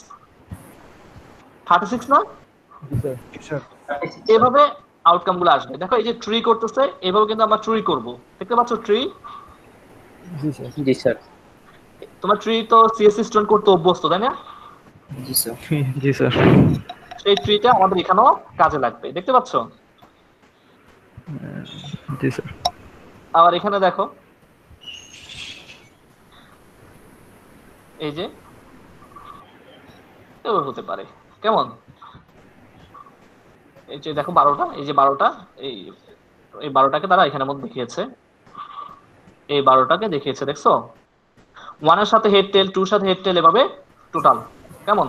36 না? জি স্যার। এভাবে আউটকাম গুলো আসবে। দেখো এই যে ট্রি করতেছে, এভাবে কিন্তু আমরা ট্রি করব। দেখতে পাচ্ছ ট্রি? জি স্যার। জি স্যার। তোমার ট্রি তো সিএসসি স্টুডেন্ট করতে অভ্যস্ত, তাই না? জি স্যার। জি স্যার। সেই ট্রিটা আমাদের এখানেও কাজে লাগবে, দেখতে পাচ্ছ? জি স্যার। আবার এখানে দেখো এই যে এভাবে হতে পারে কেমন? এই যে দেখো 12টা, এই যে 12টা, এই 12টাকে তারা এখানের মধ্যে দেখিয়েছে, এই 12টাকে দেখিয়েছে, দেখছো? 1 এর সাথে হেড টেল, 2 এর সাথে হেড টেল, এভাবে টোটাল কেমন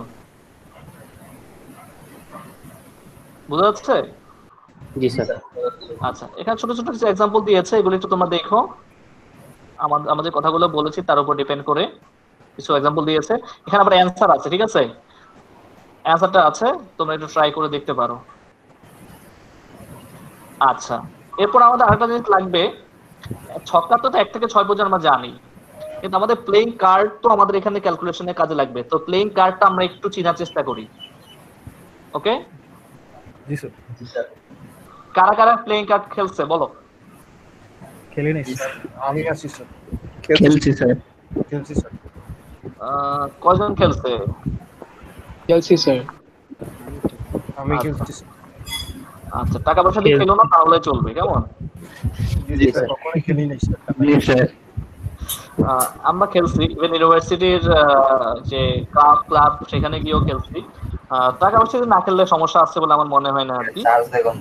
বুঝা যাচ্ছে? জি স্যার। আচ্ছা, এখানে ছোট ছোট কিছু एग्जांपल দিয়েছে, এগুলো একটু তোমরা দেখো। আমাদের কথাগুলো বলেছি তার উপর ডিপেন্ড করে কিছু एग्जांपल দিয়েছে। এখানে আবার অ্যানসার আছে, ঠিক আছে? অ্যানসারটা আছে, তোমরা একটু ট্রাই করে দেখতে পারো। আচ্ছা, এরপর আমাদের আরেকটা জিনিস লাগবে, ছক্কা তো 1 থেকে 6 পর্যন্ত আমরা জানি, কিন্তু আমাদের প্লেইং কার্ড তো আমাদের এখানে ক্যালকুলেশনে কাজে লাগবে। তো প্লেইং কার্ডটা আমরা একটু চেনার চেষ্টা করি, ওকে? জি স্যার। কারা কারা প্লেইং কার্ড খেলছে বলো? খেলি নাই। আমি আছি স্যার। খেলছি স্যার। খেলছি স্যার। কয়জন খেলছে? খেলছি স্যার। আমি খেলছি স্যার। আচ্ছা, টাকা পয়সা দিয়ে খেলো না তাহলে চলবে, কেমন? জি স্যার, কখনোই খেলি নাই স্যার। জি স্যার। আমরা খেলছি, ইভেন ইউনিভার্সিটির যে ক্লাব সেখানে গিয়েও খেলছি। টাকা পয়সা দিয়ে না খেললে সমস্যা আছে বলে আমার মনে হয় না আর কি।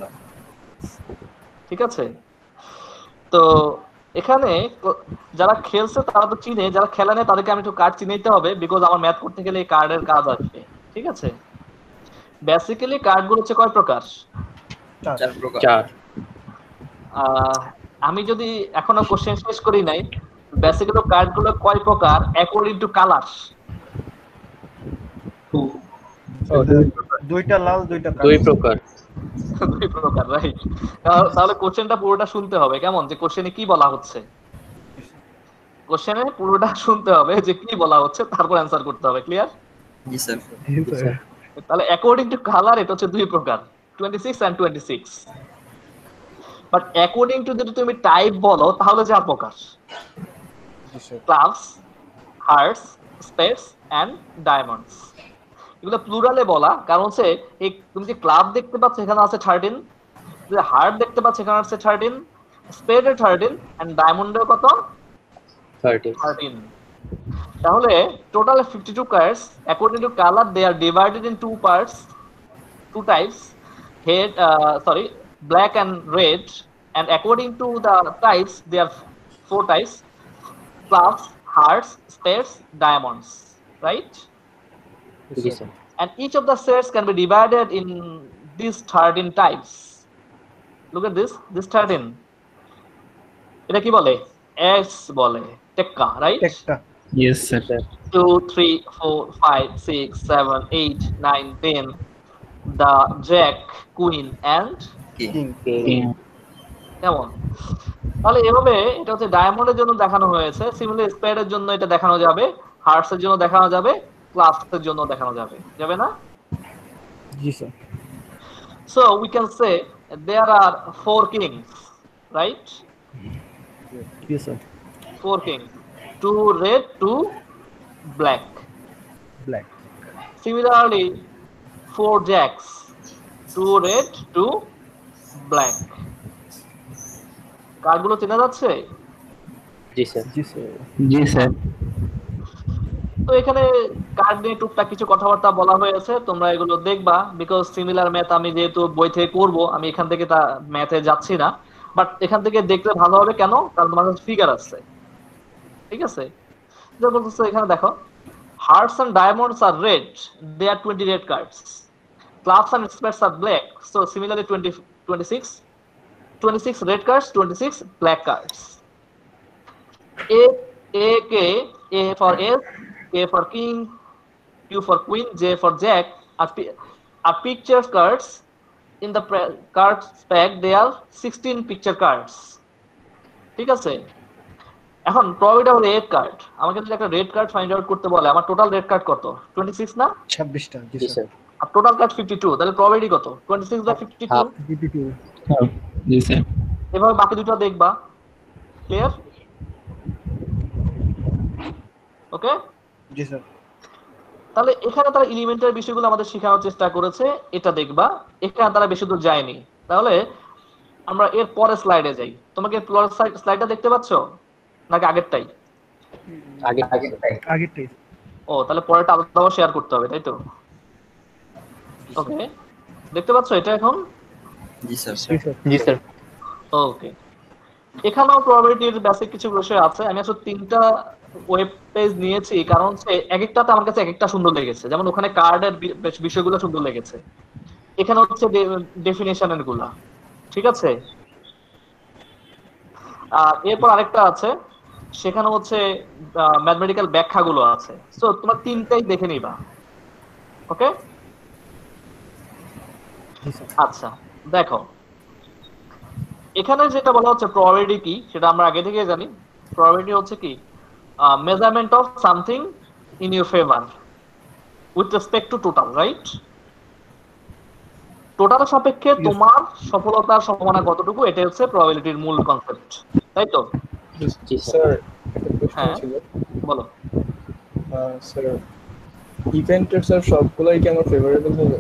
ঠিক আছে, তো এখানে যারা খেলছে তারা তো চিনে, যারা খেলা নেই তাদেরকে আমি একটু কার্ড চিনাইতে হবে, বিকজ আমার ম্যাথ করতে গেলে এই কার্ডের কাজ আসবে। ঠিক আছে, বেসিক্যালি কার্ডগুলো হচ্ছে কয় প্রকার? 4 প্রকার। 4। আমি যদি এখনো কোশ্চেন শেষ করি নাই, বেসিক্যালি কার্ডগুলো কয় প্রকার অ্যাকর্ডিং টু কালার? দুইটা লাল, দুইটা কালো। 2 প্রকার। 2 প্রকার, রাইট। তাহলে কোশ্চেনটা পুরোটা শুনতে হবে, কেমন? যে কোশ্চেনে কি বলা হচ্ছে, কোশ্চেনে পুরোটা শুনতে হবে যে কি বলা হচ্ছে, তারপর অ্যানসার করতে হবে। ক্লিয়ার? জি স্যার। তাহলে অ্যাকর্ডিং টু কালার এটা হচ্ছে 2 প্রকার, 26 এন্ড 26। বাট অ্যাকর্ডিং টু যদি তুমি টাইপ বলো তাহলে 4 প্রকার। জি sir. Clubs, hearts, spades and diamonds. এগুলো প্লুরালে বলা, কারণ হচ্ছে এই তুমি যে ক্লাব দেখতে পাচ্ছ এখানে আছে 13, যে হার্ট দেখতে পাচ্ছ এখানে আছে 13, স্পেডের 13 অ্যান্ড ডায়মন্ডের কত? 30 13। তাহলে total 52 cards. According to color, they are divided in two parts, two types. Black and red. And according to the types, there are 4 types: clubs, hearts, spades, diamonds. Right? জি sir And each of the sets can be divided in these 13 types. Look at this 13. এটা কি বলে? S বলে, টেক্কা, right? একটা Yes, sir. 2, 3, 4, 5, 6, 7, 8, 9, 10. The Jack, Queen, and king কেমন? তাহলে এভাবে এটা হচ্ছে ডায়মন্ডের জন্য দেখানো হয়েছে, সিমিলার স্পেডের জন্য এটা দেখানো যাবে, হার্টস এর জন্য দেখানো যাবে, ক্লাবসের জন্য দেখানো যাবে, যাবে না? Yes, sir. So we can say there are 4 kings, right? Yes, sir. 4 kings, 2 red, 2 black. Black. Similarly, 4 jacks, 2 red, 2 black. কার্ডগুলো চেনা যাচ্ছে? জি sir Yes, sir. Yes, sir. তো এখানে কার্ড নিয়ে টুকটাক কিছু কথাবার্তা বলা হয়েছে, তোমরা এগুলো দেখবা, বিকজ সিমিলার ম্যাথ আমি যেহেতু বই থেকে করব, আমি এখান থেকে তা ম্যাথে যাচ্ছি না, বাট এখান থেকে দেখলে ভালো হবে। কেন? কারণ তোমার কাছে ফিগার আছে, ঠিক আছে? যেটা বলতেছে এখানে দেখো, hearts and diamonds are red, there are 20 red cards. Clubs and spades are black, so similarly 26 red cards, 26 black cards. A for S, K for king, Q for queen, J for jack are picture cards. In the cards pack they are 16 picture cards. ঠিক আছে? এখন probability হলো 8 card, আমাকে যদি একটা red card find out করতে বলে, আমার টোটাল রেড কার্ড কত? 26 না? 26টা জি জি স্যার স্যার আর টোটাল কার্ড 52, তাহলে প্রবাবিলিটি কত? 26 বাই 52। 52. Yes, sir. এভাবে বাকি দুটো দেখবা। ক্লিয়ার? ওকে, জি স্যার তাহলে এখানে তারা এলিমেন্টারি বিষয়গুলো আমাদের শেখানোর চেষ্টা করেছে, এটা দেখবা। এখানে তারা বেশি দূর যায়নি। তাহলে আমরা এর পরের স্লাইডে যাই। তোমাকে পরের স্লাইডটা দেখতে পাচ্ছো নাকি আগেরটাই? আগেরটাই। ও, তাহলে পরেরটা আলাদাভাবে শেয়ার করতে হবে, তাই তো? ওকে, দেখতে পাচ্ছো এটা এখন? জি স্যার Yes, sir. জি স্যার ওকে, এখানেও প্রবাবিলিটির বেসিক কিছু বিষয় আছে। আমি আসলে 3টা ওয়েব পেজ নিয়েছি, কারণ হচ্ছে এক একটাতে আমার কাছে এক একটা সুন্দর লেগেছে। যেমন ওখানে কার্ডের বিষয়গুলো সুন্দর লেগেছে, এখানে হচ্ছে ডেফিনেশনের গুলা, ঠিক আছে? এরপর আরেকটা আছে, সেখানে হচ্ছে ম্যাথমেটিক্যাল ব্যাখ্যাগুলো আছে। সো তোমার 3টাই দেখে নিবা। ওকে, Yes, sir. আচ্ছা দেখো, এখানে যেটা বলা হচ্ছে প্রবাবিলিটি কি সেটা আমরা আগে থেকে জানি। প্রবাবিলিটি হচ্ছে কি? Measurement of something in your favour with respect to total, right? Total সাপেক্ষে তোমার সফলতার সম্ভাবনা কতটুকু, এটা হচ্ছে প্রবাবিলিটির মূল কনসেপ্ট, তাই তো? জি স্যার স্যার একটা প্রশ্ন হ্যাঁ। ছিল বলো। স্যার ইভেন্টের স্যার সবগুলাই কি আমার ফেভারেবল হবে?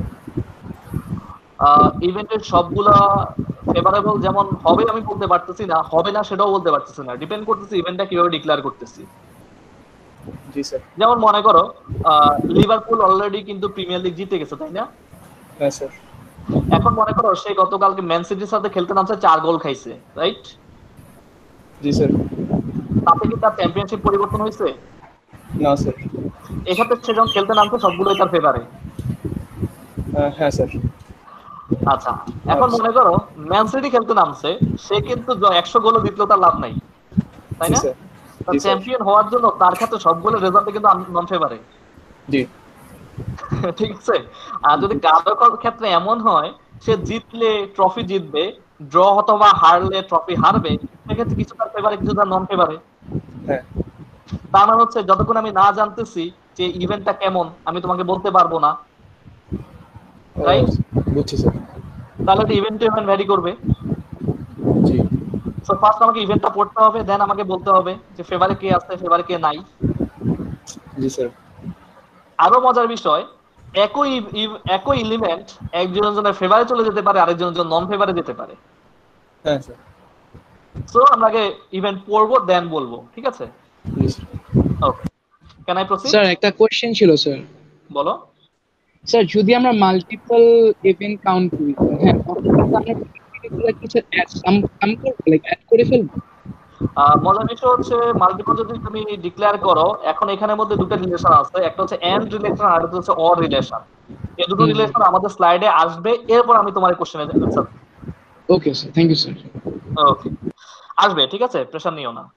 ইভেন্টের সবগুলা ফেভারেবল যেমন হবে আমি বলতে পারতেছি না, হবে না সেটাও বলতে পারতেছি না, ডিপেন্ড করতেছে ইভেন্টটা কিভাবে ডিক্লেয়ার করতেছি। জি স্যার যেমন মনে করো লিভারপুল অলরেডি কিন্তু প্রিমিয়ার লিগ জিতে গেছে, তাই না? হ্যাঁ স্যার এখন মনে করো সে গতকালকে ম্যান সিটির সাথে খেলতে নামছে, 4 গোল খাইছে, রাইট? জি স্যার তাতে কি তার চ্যাম্পিয়নশিপ পরিবর্তন হয়েছে? না স্যার এক্ষেত্রে সে যখন খেলতে নামছে সবগুলোই তার ফেভারে। হ্যাঁ স্যার আচ্ছা, এখন মনে করো ম্যান সিটি খেলতে নামছে, সে কিন্তু 100 গোলও জিতলেও তার লাভ নাই, তাই জি না? স্যার তার জি স্যার চ্যাম্পিয়ন হওয়ার জন্য তার ক্ষেত্রে সবগুলো রেজাল্টে কিন্তু নন ফেভারে, জি ঠিক আছে? আর যদি কারোর ক্ষেত্রে এমন হয় সে জিতলে ট্রফি জিতবে, ড্র অথবা হারলে ট্রফি হারবে, সেক্ষেত্রে কিছু তার ফেভারে কিছু তার নন ফেভারে। হ্যাঁ তার মানে হচ্ছে যতক্ষণ আমি না জানতেছি যে ইভেন্টটা কেমন, আমি তোমাকে বলতে পারবো না, রাইট? বুঝছি স্যার তাহলে ইভেন্ট টু ইভেন্ট ভ্যারি করবে। জি সো ফার্স্ট আমাকে ইভেন্টটা পড়তে হবে, দেন আমাকে বলতে হবে যে ফেভারে কে আছে, ফেভারে কে নাই। জি স্যার। আরো মজার বিষয়, একই এলিমেন্ট একজনের ফেভারে চলে যেতে পারে, আরেকজনের জন্য নন ফেভারে যেতে পারে। হ্যাঁ স্যার। সো আমরা আগে ইভেন্ট পড়বো দেন বলবো, ঠিক আছে? জি sir. Okay, can I proceed? Sir একটা কোশ্চেন ছিল স্যার। বলো। স্যার যদি আমরা মাল্টিপল ইভেন্ট কাউন্ট করি স্যার, হ্যাঁ, তখন কিন্তু আমরা এগুলা কিছু সাম করব, লাইক অ্যাড করে ফেলবো। মজার বিষয় হচ্ছে মাল্টিপল যদি তুমি ডিক্লেয়ার করো, এখন এখানের মধ্যে দুটো রিলেশন আছে, একটা হচ্ছে এন্ড রিলেশন আর একটা হচ্ছে অর রিলেশন। এই দুটো রিলেশন আমাদের স্লাইডে আসবে, এরপর আমি তোমার কোশ্চেনের answer. Okay sir, thank you sir. Okay, আসবে, ঠিক আছে, প্রেসার নিও না।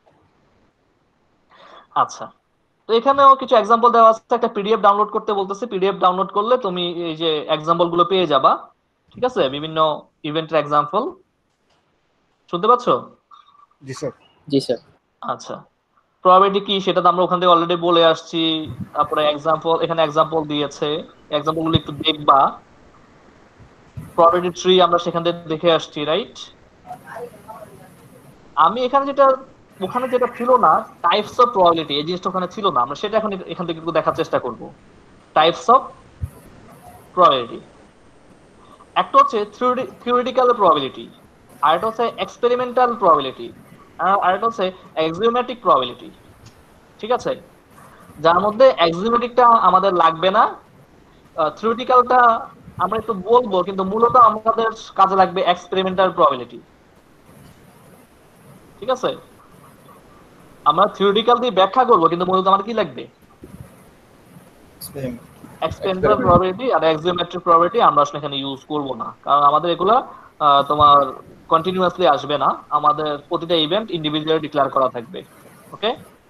আচ্ছা, তো এখানেও কিছু এক্সাম্পল দেওয়া আছে, একটা পিডিএফ ডাউনলোড করতে বলতেছে। পিডিএফ ডাউনলোড করলে তুমি এই যে এক্সাম্পল গুলো পেয়ে যাবা, ঠিক আছে, বিভিন্ন ইভেন্টের এক্সাম্পল। শুনতে পাচ্ছ? জি স্যার। জি স্যার। আচ্ছা, প্রবাবিলিটি কি সেটা তো আমরা ওখান থেকে অলরেডি বলে আসছি। তারপরে এক্সাম্পল, এখানে এক্সাম্পল দিয়েছে, এক্সাম্পল গুলো একটু দেখবা। প্রবাবিলিটি ট্রি আমরা সেখান থেকে দেখে আসছি, রাইট? আমি এখানে যেটা, ওখানে যেটা ছিল না, টাইপস অফ প্রবাবিলিটি, এই জিনিসটা ওখানে ছিল না, আমরা সেটা এখন এখান থেকে একটু দেখার চেষ্টা করব। টাইপস অফ প্রবাবিলিটি, একটা হচ্ছে থিওরিটিক্যাল প্রবাবিলিটি, আর একটা হচ্ছে এক্সপেরিমেন্টাল প্রবাবিলিটি, আর একটা হচ্ছে অ্যাক্সিওমেটিক প্রবাবিলিটি, ঠিক আছে? যার মধ্যে অ্যাক্সিওমেটিকটা আমাদের লাগবে না, থিওরিটিক্যালটা আমরা একটু বলবো, কিন্তু মূলত আমাদের কাজে লাগবে এক্সপেরিমেন্টাল প্রবাবিলিটি, ঠিক আছে? আমরা থিওরিটিক্যাল দিয়ে ব্যাখ্যা করবো, কিন্তু মূলত আমার কি লাগবে? এক্সপেরিমেন্টাল প্রবাবিলিটি আর অ্যাক্সিওমেট্রিক প্রবাবিলিটি আমরা আসলে এখানে ইউজ করব না, কারণ আমাদের এগুলা তোমার কন্টিনিউয়াসলি আসবে না, আমাদের প্রতিটা ইভেন্ট ইন্ডিভিজুয়ালি ডিক্লেয়ার করা থাকবে। ওকে,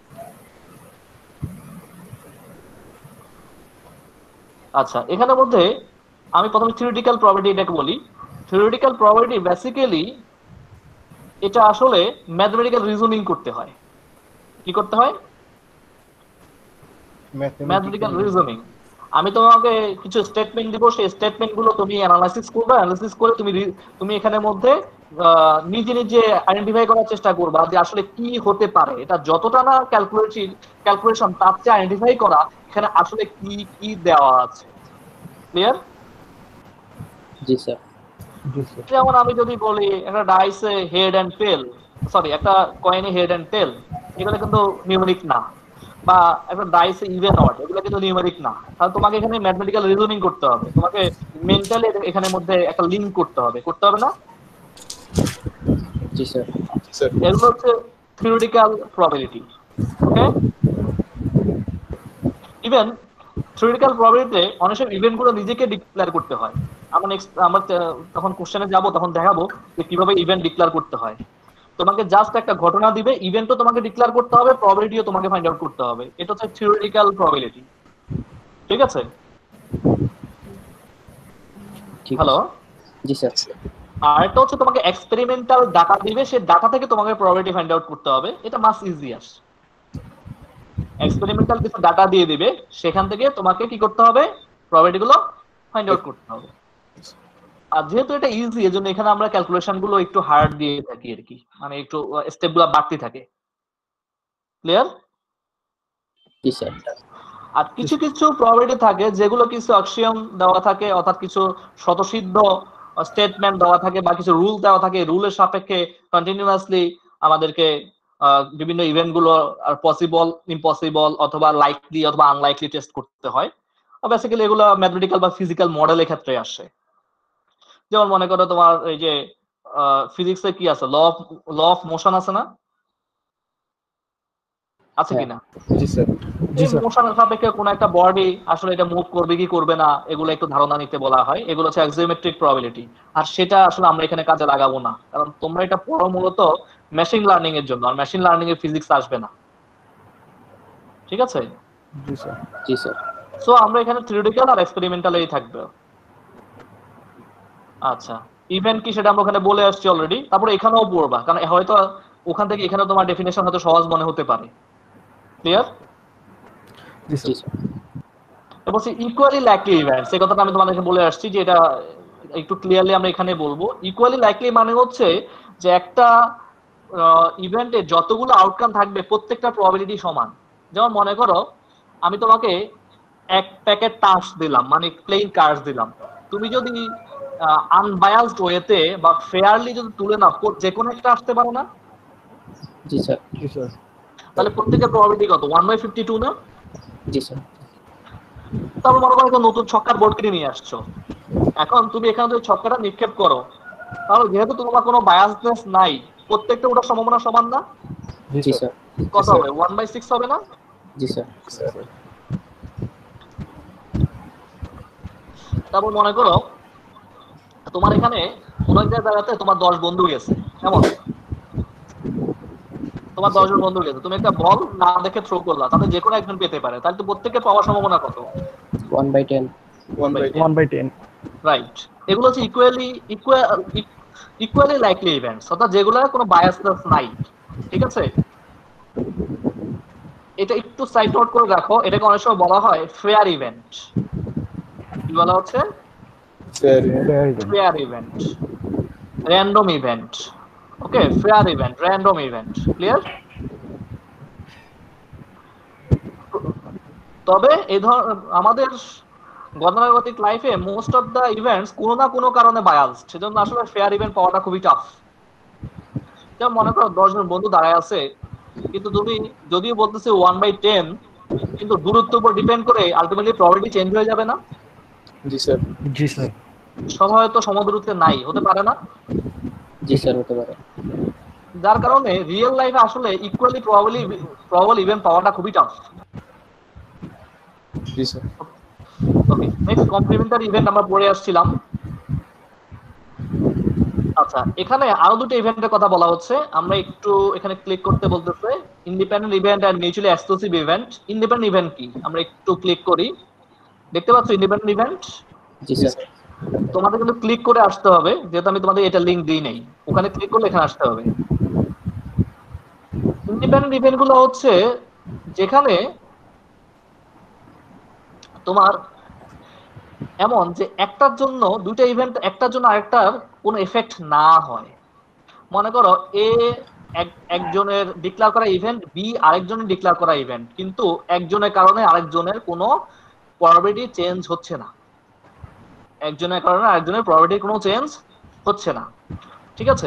আচ্ছা, এখানের মধ্যে আমি প্রথমে থিওরিটিক্যাল প্রবাবিলিটি এটাকে বলি। থিওরিটিক্যাল প্রবাবিলিটি বেসিক্যালি এটা আসলে ম্যাথমেটিক্যাল রিজনিং করতে হয়। কি করতে হয়? Mathematical reasoning. আমি তোমাকে কিছু স্টেটমেন্ট দিব, সেই স্টেটমেন্ট গুলো তুমি অ্যানালাইসিস করবে, অ্যানালাইসিস করে তুমি এখানের মধ্যে নিজে নিজে আইডেন্টিফাই করার চেষ্টা করবা যে আসলে কি হতে পারে। এটা যতটা না ক্যালকুলেশন, তার চেয়ে আইডেন্টিফাই করা এখানে আসলে কি কি দেওয়া আছে। ক্লিয়ার? জি স্যার। যেমন আমি যদি বলি একটা ডাইসে হেড এন্ড টেল, সরি, একটা কয়েনে হেড এন্ড টেল, এগুলো কিন্তু নিউমেরিক না, বা একটা ডাইসে ইভেন অড, এগুলো কিন্তু নিউমেরিক না। তাহলে তোমাকে এখানে ম্যাথমেটিক্যাল রিজনিং করতে হবে, তোমাকে মেন্টালি এখানের মধ্যে একটা লিংক করতে হবে না? জি স্যার। এগুলো হচ্ছে theoretical probability. Okay, even theoretical প্রবাবিলিটিতে অনেক সময় ইভেন্ট গুলো নিজেকে ডিক্লেয়ার করতে হয়। আমরা তখন কোশ্চেনে যাব, তখন দেখাবো যে কিভাবে ইভেন্ট ডিক্লেয়ার করতে হয়। তোমাকে জাস্ট একটা ঘটনা দিবে, ইভেন্টও তোমাকে ডিক্লেয়ার করতে হবে, প্রবাবিলিটিও তোমাকে ফাইন্ড আউট করতে হবে। এটা হচ্ছে থিওরিটিক্যাল প্রবাবিলিটি, ঠিক আছে? হ্যালো? জি স্যার। আর এটা হচ্ছে তোমাকে এক্সপেরিমেন্টাল ডাটা দিবে, সেই ডাটা থেকে তোমাকে প্রবাবিলিটি ফাইন্ড আউট করতে হবে। এটা মাস ইজিয়ার। এক্সপেরিমেন্টাল কিছু ডাটা দিয়ে দিবে, সেখান থেকে তোমাকে কি করতে হবে? প্রবাবিলিটি গুলো ফাইন্ড আউট করতে হবে। আর যেহেতু এটা ইজি, এজন্য এখানে আমরা ক্যালকুলেশন গুলো একটু হার্ড দিয়ে থাকি আর কি, মানে একটু স্টেপ গুলো বাড়তি থাকে। ক্লিয়ার? জি স্যার। আর কিছু কিছু প্রবাবিলিটি থাকে যেগুলো কিছু অ্যাক্সিওম দেওয়া থাকে, অর্থাৎ কিছু স্বতঃসিদ্ধ স্টেটমেন্ট দেওয়া থাকে, বা কিছু রুল দেওয়া থাকে। রুলের সাপেক্ষে কন্টিনিউয়াসলি আমাদেরকে বিভিন্ন ইভেন্ট গুলো আর পসিবল, ইম্পসিবল, অথবা লাইকলি অথবা আনলাইকলি টেস্ট করতে হয়। বেসিক্যালি এগুলো ম্যাথমেটিক্যাল বা ফিজিক্যাল মডেলের ক্ষেত্রে আসে। যেমন মনে করো তোমার এই যে ফিজিক্সে কি আছে, ল অফ মোশন আছে না? আছে কিনা? জি স্যার। এই মোশনের সাপেক্ষে কোন একটা বডি আসলে এটা মুভ করবে কি করবে না, এগুলো একটু ধারণা নিতে বলা হয়। এগুলো হচ্ছে অ্যাক্সিওমেট্রিক প্রবাবিলিটি। আর সেটা আসলে আমরা এখানে কাজে লাগাবো না, কারণ তোমরা এটা পড়ো মূলত মেশিন লার্নিং এর জন্য, আর মেশিন লার্নিং এ ফিজিক্স আসবে না, ঠিক আছে? জি স্যার। জি স্যার। সো আমরা এখানে থিওরিটিক্যাল আর এক্সপেরিমেন্টালই থাকবে। আচ্ছা, ইভেন্ট কি সেটা আমরা ওখানে বলে আসছি অলরেডি। তারপরে এখানেও পড়বা, কারণ হয়তো ওখান থেকে এখানে তোমার ডেফিনেশন হয়তো সহজ মনে হতে পারে। ক্লিয়ার? জি জি স্যার। স্যার। বলছি ইকুয়ালি লাইকলি ইভেন্টস, এই কথাটা আমি তোমাদেরকে বলে আসছি যে এটা একটু ক্লিয়ারলি আমরা এখানে বলবো। ইকুয়ালি লাইকলি মানে হচ্ছে যে একটা ইভেন্টে যতগুলো আউটকাম থাকবে প্রত্যেকটা প্রবাবিলিটি সমান। যেমন মনে করো আমি তোমাকে এক প্যাকেট টাস্ক দিলাম, মানে প্লেইন কার্ডস দিলাম, তুমি যদি আনবায়াসড ওয়েতে বা ফেয়ারলি যদি তুলে নাও, যে কোনো একটা আসতে পারো না? জি স্যার। জি স্যার। তাহলে প্রত্যেকের প্রবাবিলিটি কত? 1/52 না? জি স্যার। তারপর মনে করো নতুন ছক্কার বোর্ড কিনে নিয়ে আসছো, এখন তুমি এখানে যদি ছক্কাটা নিক্ষেপ করো, তাহলে যেহেতু তোমার কোনো বায়াসনেস নাই, প্রত্যেকটা ওটার সম্ভাবনা সমান না? জি স্যার। কত হবে? 1/6 হবে না? জি স্যার। তারপর মনে করো তোমার এখানে কোন এক জায়গাতে তোমার 10 বন্ধু গেছে, কেমন? তোমার 10 জন বন্ধু গেছে, তুমি একটা বল না দেখে থ্রো করলা, তাতে যে কোনো একজন পেতে পারে, তাহলে তো প্রত্যেকের পাওয়ার সম্ভাবনা কত? 1/10। 1/10 রাইট। এগুলো হচ্ছে ইকুয়ালি লাইকলি ইভেন্টস, অর্থাৎ যেগুলোর কোনো বায়াসনেস নাই। ঠিক আছে, এটা একটু সাইড নোট করে রাখো, এটাকে অনেক সময় বলা হয় ফেয়ার ইভেন্ট। কি বলা হচ্ছে? Fair event, random event. Okay, fair event, random event. Clear? তবে এই আমাদের গতানুগতিক লাইফে মোস্ট অফ দা ইভেন্টস কোনো না কোনো কারণে বায়াসড, সেজন্য আসলে ফেয়ার ইভেন্ট পাওয়াটা খুবই টাফ। যেমন মনে করো 10 জন বন্ধু দাঁড়ায় আছে, কিন্তু তুমি যদিও বলতেছে 1/10, কিন্তু দূরত্বের উপর ডিপেন্ড করে আলটিমেটলি প্রবাবিলিটি চেঞ্জ হয়ে যাবে না? জি স্যার। জি স্যার। সবাই হয়তো সমদূরত্বে নাই, হতে পারে না? জি স্যার, হতে পারে। যার কারণে রিয়েল লাইফে আসলে ইকুয়ালি প্রবাবল ইভেন্ট পাওয়াটা খুবই টাফ। জি sir. Okay, next complementary event আমরা পড়ে আসছিলাম। আচ্ছা, এখানে আরো দুটো ইভেন্টের কথা বলা হচ্ছে, আমরা একটু এখানে ক্লিক করতে বলতেছে independent event and mutually exclusive event. Independent event কি আমরা একটু ক্লিক করি, দেখতে পাচ্ছ ইন্ডিপেন্ডেন্ট ইভেন্ট? জি স্যার। তোমাদের কিন্তু ক্লিক করে আসতে হবে, যেহেতু আমি তোমাদের এটা লিংক দিই নাই, ওখানে ক্লিক করলে এখানে আসতে হবে। ইন্ডিপেন্ডেন্ট ইভেন্ট গুলো হচ্ছে যেখানে তোমার এমন যে একটার জন্য দুইটা ইভেন্ট, একটার জন্য আরেকটার কোনো এফেক্ট না হয়। মনে করো এ একজনের ডিক্লেয়ার করা ইভেন্ট, বি আরেকজনের ডিক্লেয়ার করা ইভেন্ট, কিন্তু একজনের কারণে আরেকজনের কোনো প্রবাবিলিটি চেঞ্জ হচ্ছে না, একজনের কারণে আরেকজনের প্রবাবিলিটি কোনো চেঞ্জ হচ্ছে না। ঠিক আছে,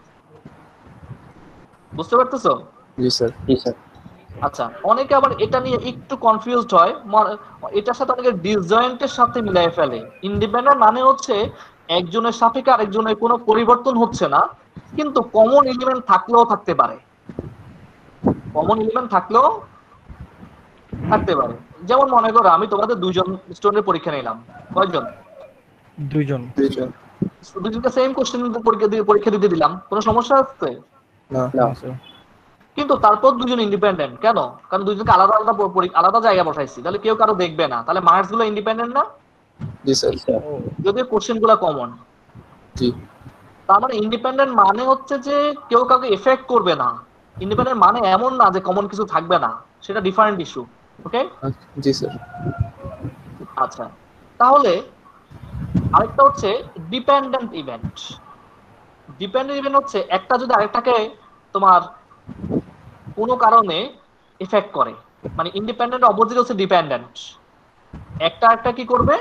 বুঝতে পারতেছো? জি স্যার। জি স্যার। আচ্ছা, অনেকে আবার এটা নিয়ে একটু কনফিউজড হয়, এটার সাথে অনেকে ডিসজয়েন্টের সাথে মিলাই ফেলে। ইন্ডিপেন্ডেন্ট মানে হচ্ছে একজনের সাপেক্ষে আরেকজনের কোনো পরিবর্তন হচ্ছে না, কিন্তু কমন এলিমেন্ট থাকলেও থাকতে পারে, কমন এলিমেন্ট থাকলেও থাকতে পারে। যেমন মনে করো আমি তোমাদের দুইজন স্টুডেন্টের পরীক্ষা নিলাম, কয়জন? দুইজন। দুজনকে সেম কোশ্চেন পরীক্ষা দিতে দিলাম, কোনো সমস্যা আছে? না। না। কিন্তু তারপর দুজন ইন্ডিপেন্ডেন্ট, কেন? কারণ দুজনকে আলাদা আলাদা আলাদা জায়গায় বসাইছি, তাহলে কেউ কারো দেখবে না, তাহলে মার্কস গুলো ইন্ডিপেন্ডেন্ট না? জি স্যার। যদি কোশ্চেন গুলো কমন। জি। তার মানে ইন্ডিপেন্ডেন্ট মানে হচ্ছে যে কেউ কাউকে এফেক্ট করবে না। ইন্ডিপেন্ডেন্ট মানে এমন না যে কমন কিছু থাকবে না, সেটা ডিফারেন্ট ইস্যু। ওকে? জি স্যার। আচ্ছা, তাহলে আরেকটা হচ্ছে ডিপেন্ডেন্ট ইভেন্ট। ডিপেন্ডেন্ট ইভেন্ট হচ্ছে একটা যদি আরেকটাকে তোমার কোনো কারণে এফেক্ট করে, মানে ইন্ডিপেন্ডেন্ট অপোজিট হচ্ছে ডিপেন্ডেন্ট। একটা একটা কি করবে?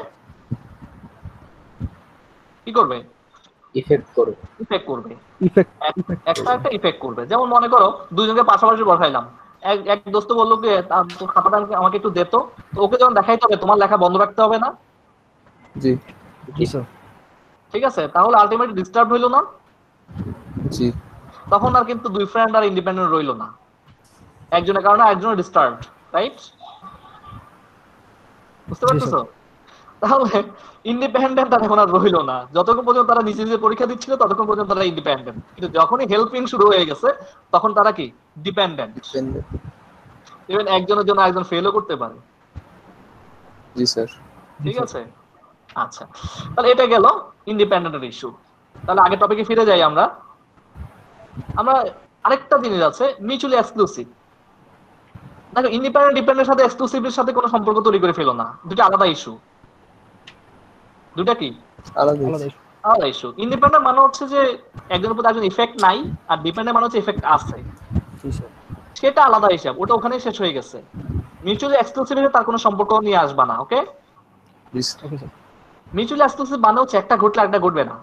কি করবে? ইফেক্ট করবে। ইফেক্ট করবে। ইফেক্ট একটা একটা ইফেক্ট করবে। যেমন মনে করো দুজনকে পাশাপাশি বসাইলাম, এক দোস্ত বললো যে খাতাটা আমাকে একটু দে তো, ওকে যখন দেখাইতে হবে তোমার লেখা বন্ধ রাখতে হবে না? জি। জি স্যার। ঠিক আছে, তাহলে আলটিমেটলি ডিস্টার্ব হইলো না? জি। তখন আর কিন্তু দুই ফ্রেন্ড আর ইন্ডিপেন্ডেন্ট রইলো না, একজনের কারণে একজনের ডিস্টার্ব, রাইট? বুঝতে পারতেছো? তাহলে ইন্ডিপেন্ডেন্ট আর এখন আর রইলো না। যতক্ষণ পর্যন্ত তারা নিজে নিজে পরীক্ষা দিচ্ছিল ততক্ষণ পর্যন্ত তারা ইন্ডিপেন্ডেন্ট, কিন্তু যখনই হেল্পিং শুরু হয়ে গেছে তখন তারা কি? ডিপেন্ডেন্ট। ইভেন একজনের জন্য একজন ফেলও করতে পারে। জি স্যার। ঠিক আছে, আচ্ছা, তাহলে এটা গেল ইন্ডিপেন্ডেন্টের ইস্যু। তাহলে আগের টপিকে ফিরে যাই আমরা। আরেকটা জিনিস আছে, মিউচুয়ালি এক্সক্লুসিভ। দেখো, ইন্ডিপেন্ডেন্ট ডিপেন্ডেন্টের সাথে এক্সক্লুসিভের সাথে কোনো সম্পর্ক তৈরি করে ফেলো না, দুটো আলাদা ইস্যু। দুটা কি? আলাদা ইস্যু। ইন্ডিপেন্ডেন্ট মানে হচ্ছে যে একজনের উপর একজন ইফেক্ট নাই, আর ডিপেন্ডেন্ট মানে হচ্ছে ইফেক্ট আছে, সেটা আলাদা হিসাব, ওটা ওখানেই শেষ হয়ে গেছে। মিউচুয়ালি এক্সক্লুসিভিটি তার কোনো সম্পর্ক নিয়ে আসবা না, ওকে? জি ওকে স্যার। মিউচুয়ালি এক্সক্লুসিভ মানে হচ্ছে একটা ঘটলে একটা ঘটবে না,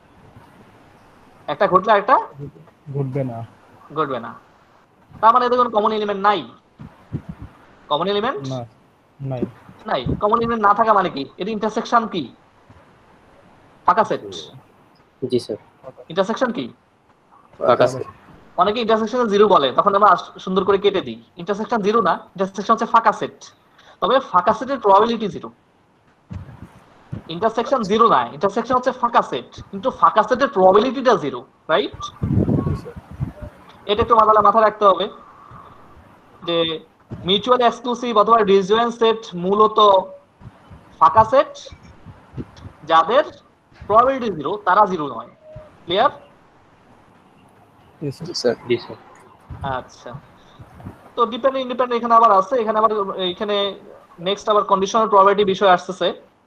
একটা ঘটলে একটা ঘটবে না। ঘটবে না। তার মানে এদের কোনো কমন এলিমেন্ট নাই। কমন এলিমেন্ট না, নাই। নাই। কমন এলিমেন্ট না থাকা মানে কি? এটা ইন্টারসেকশন কি? ফাঁকা সেট। জি স্যার। ইন্টারসেকশন কি? ফাঁকা set। অনেকে ইন্টারসেকশন জিরো বলে, তখন আমরা সুন্দর করে কেটে দিই। ইন্টারসেকশন জিরো না, ইন্টারসেকশন হচ্ছে ফাঁকা সেট। তবে ফাঁকা সেটের প্রবাবিলিটি জিরো। ইন্টারসেকশন জিরো না, ইন্টারসেকশন হচ্ছে ফাঁকা সেট, কিন্তু ফাঁকা সেটের প্রবাবিলিটিটা জিরো, রাইট? এটা একটু মাথায় রাখতে হবে যে মিউচুয়ালি এক্সক্লুসিভ অথবা ডিসজয়েন্ট সেট মূলত ফাঁকা সেট, যাদের প্রবাবিলিটি জিরো তারা জিরো নয়। ক্লিয়ার? Yes, sir. জি স্যার। জি স্যার। আচ্ছা, তো ডিপেন্ডেন্ট ইন্ডিপেন্ডেন্ট এখানে আবার আছে। এখানে নেক্সট আবার কন্ডিশনাল প্রবাবিলিটি বিষয় আসছে।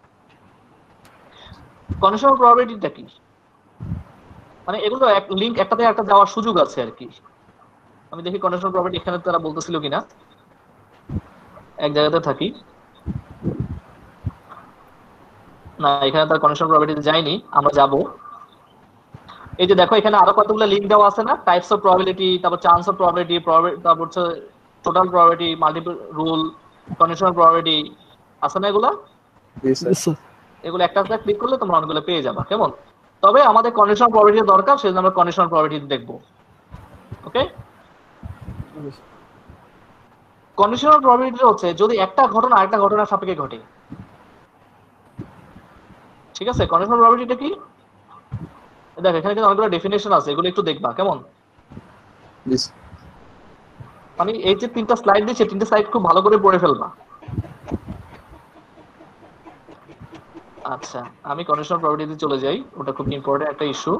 কন্ডিশনাল প্রবাবিলিটিটা কি? মানে এগুলো এক লিংক একটাতে একটা যাওয়ার সুযোগ আছে আর কি। আমি দেখি কন্ডিশনাল প্রবাবিলিটি এখানে তারা বলতেছিল কিনা, এক জায়গাতে থাকি না, এখানে তার কন্ডিশনাল প্রবাবিলিটি যায়নি, আমরা যাব। এই যে দেখো এখানে আরো কতগুলো লিংক দেওয়া আছে না, টাইপস অফ প্রবাবিলিটি, তারপর চান্স অফ প্রবাবিলিটি, তারপর হচ্ছে total probability, multiple rule, conditional probability আছে না এগুলা? জি স্যার। Yes, sir. এগুলো একটা ক্লিক করলে তোমরা অনেকগুলো পেয়ে যাবা, কেমন? তবে আমাদের কন্ডিশনাল প্রবাবিলিটি দরকার, সেজন্য আমরা কন্ডিশনাল প্রবাবিলিটি দেখব, ওকে? কন্ডিশনাল প্রবাবিলিটি হচ্ছে যদি একটা ঘটনা আরেকটা ঘটনার সাপেক্ষে ঘটে, ঠিক আছে? কন্ডিশনাল প্রবাবিলিটিটা কি? দেখো এখানে কিন্তু অনেকগুলো ডেফিনেশন আছে, এগুলো একটু দেখবা, কেমন? জি স্যার। মানে এই যে তিনটা স্লাইড দিয়েছে, তিনটা স্লাইড খুব ভালো করে পড়ে ফেলবা। আচ্ছা, আমি কন্ডিশনাল প্রবাবিলিটিতে চলে যাই, ওটা খুব ইম্পর্টেন্ট একটা issue.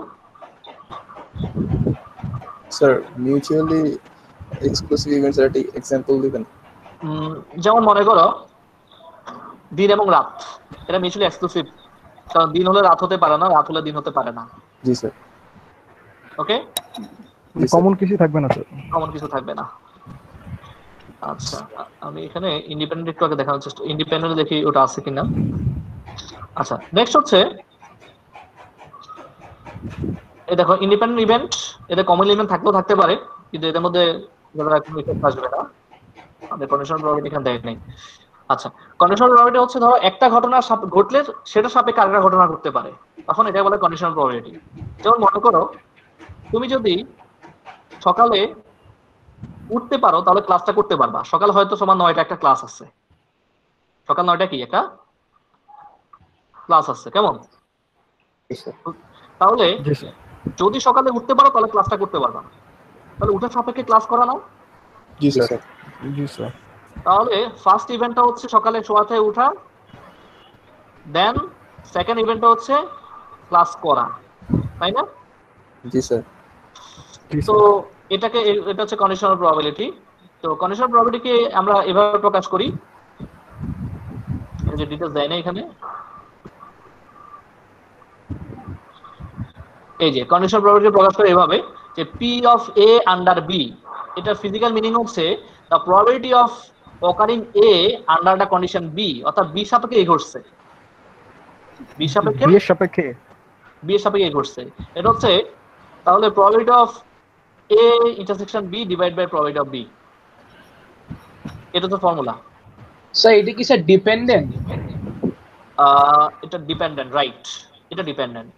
Sir mutually exclusive events এর একটা এক্সাম্পল দিবেন? যেমন মনে করো দিন এবং রাত, এটা মিউচুয়ালি এক্সক্লুসিভ, কারণ দিন হলে রাত হতে পারে না, রাত হলে দিন হতে পারে না, জি স্যার। ওকে? জি স্যার। কমন কিছু থাকবে না স্যার। কমন কিছু থাকবে না। আচ্ছা, আমি এখানে ইন্ডিপেন্ডেন্ট একটু আগে দেখানোর চেষ্টা, ইন্ডিপেন্ডেন্ট দেখি ওটা আছে কিনা। আচ্ছা, নেক্সট হচ্ছে এই দেখো ইন্ডিপেন্ডেন্ট ইভেন্ট, এদের কমন এলিমেন্ট থাকলেও থাকতে পারে, কিন্তু এদের মধ্যে কোনো ইফেক্ট আসবে না। আমাদের কন্ডিশনাল প্রবাবিলিটি এখানে দেয় নাই। আচ্ছা, কন্ডিশনাল প্রবাবিলিটি হচ্ছে ধরো একটা ঘটনা ঘটলে সেটা সাপেক্ষে আরেকটা ঘটনা ঘটতে পারে, তখন এটাই বলে কন্ডিশনাল প্রবাবিলিটি। যেমন মনে করো তুমি যদি সকালে উঠতে পারো তাহলে ক্লাসটা করতে পারবা। সকাল হয়তো তোমার 9টা একটা ক্লাস আছে, সকাল 9টা কি একটা ক্লাস আছে, কেমন? জি স্যার। তাহলে জি স্যার। যদি সকালে উঠতে পারো তাহলে ক্লাসটা করতে পারবা, তাহলে উঠার সাপেক্ষে ক্লাস করা না? জি স্যার। জি স্যার। তাহলে ফার্স্ট ইভেন্টটা হচ্ছে সকালে শোয়া থেকে উঠা, দেন সেকেন্ড ইভেন্টটা হচ্ছে ক্লাস করা, তাই না? জি স্যার। তো এটা হচ্ছে কন্ডিশনাল প্রবাবিলিটি। তো কন্ডিশনাল প্রবাবিলিটিকে আমরা এভাবে প্রকাশ করি, এই যে ডিটেইলস দেয় না এখানে, এই যে কন্ডিশনাল প্রবাবিলিটি প্রকাশ করে এভাবে যে P of A under B, এটা ফিজিক্যাল মিনিং হচ্ছে the probability of occurring A under the condition B, অর্থাৎ বি সাপেক্ষে এ ঘটছে, বি সাপেক্ষে বি এর সাপেক্ষে বি এর সাপেক্ষে এ ঘটছে। এটা হচ্ছে তাহলে probability of A intersection B divide by probability of B, এটা তো ফর্মুলা। স্যার এটা কি স্যার ডিপেন্ডেন্ট? এটা ডিপেন্ডেন্ট, রাইট? এটা dependent.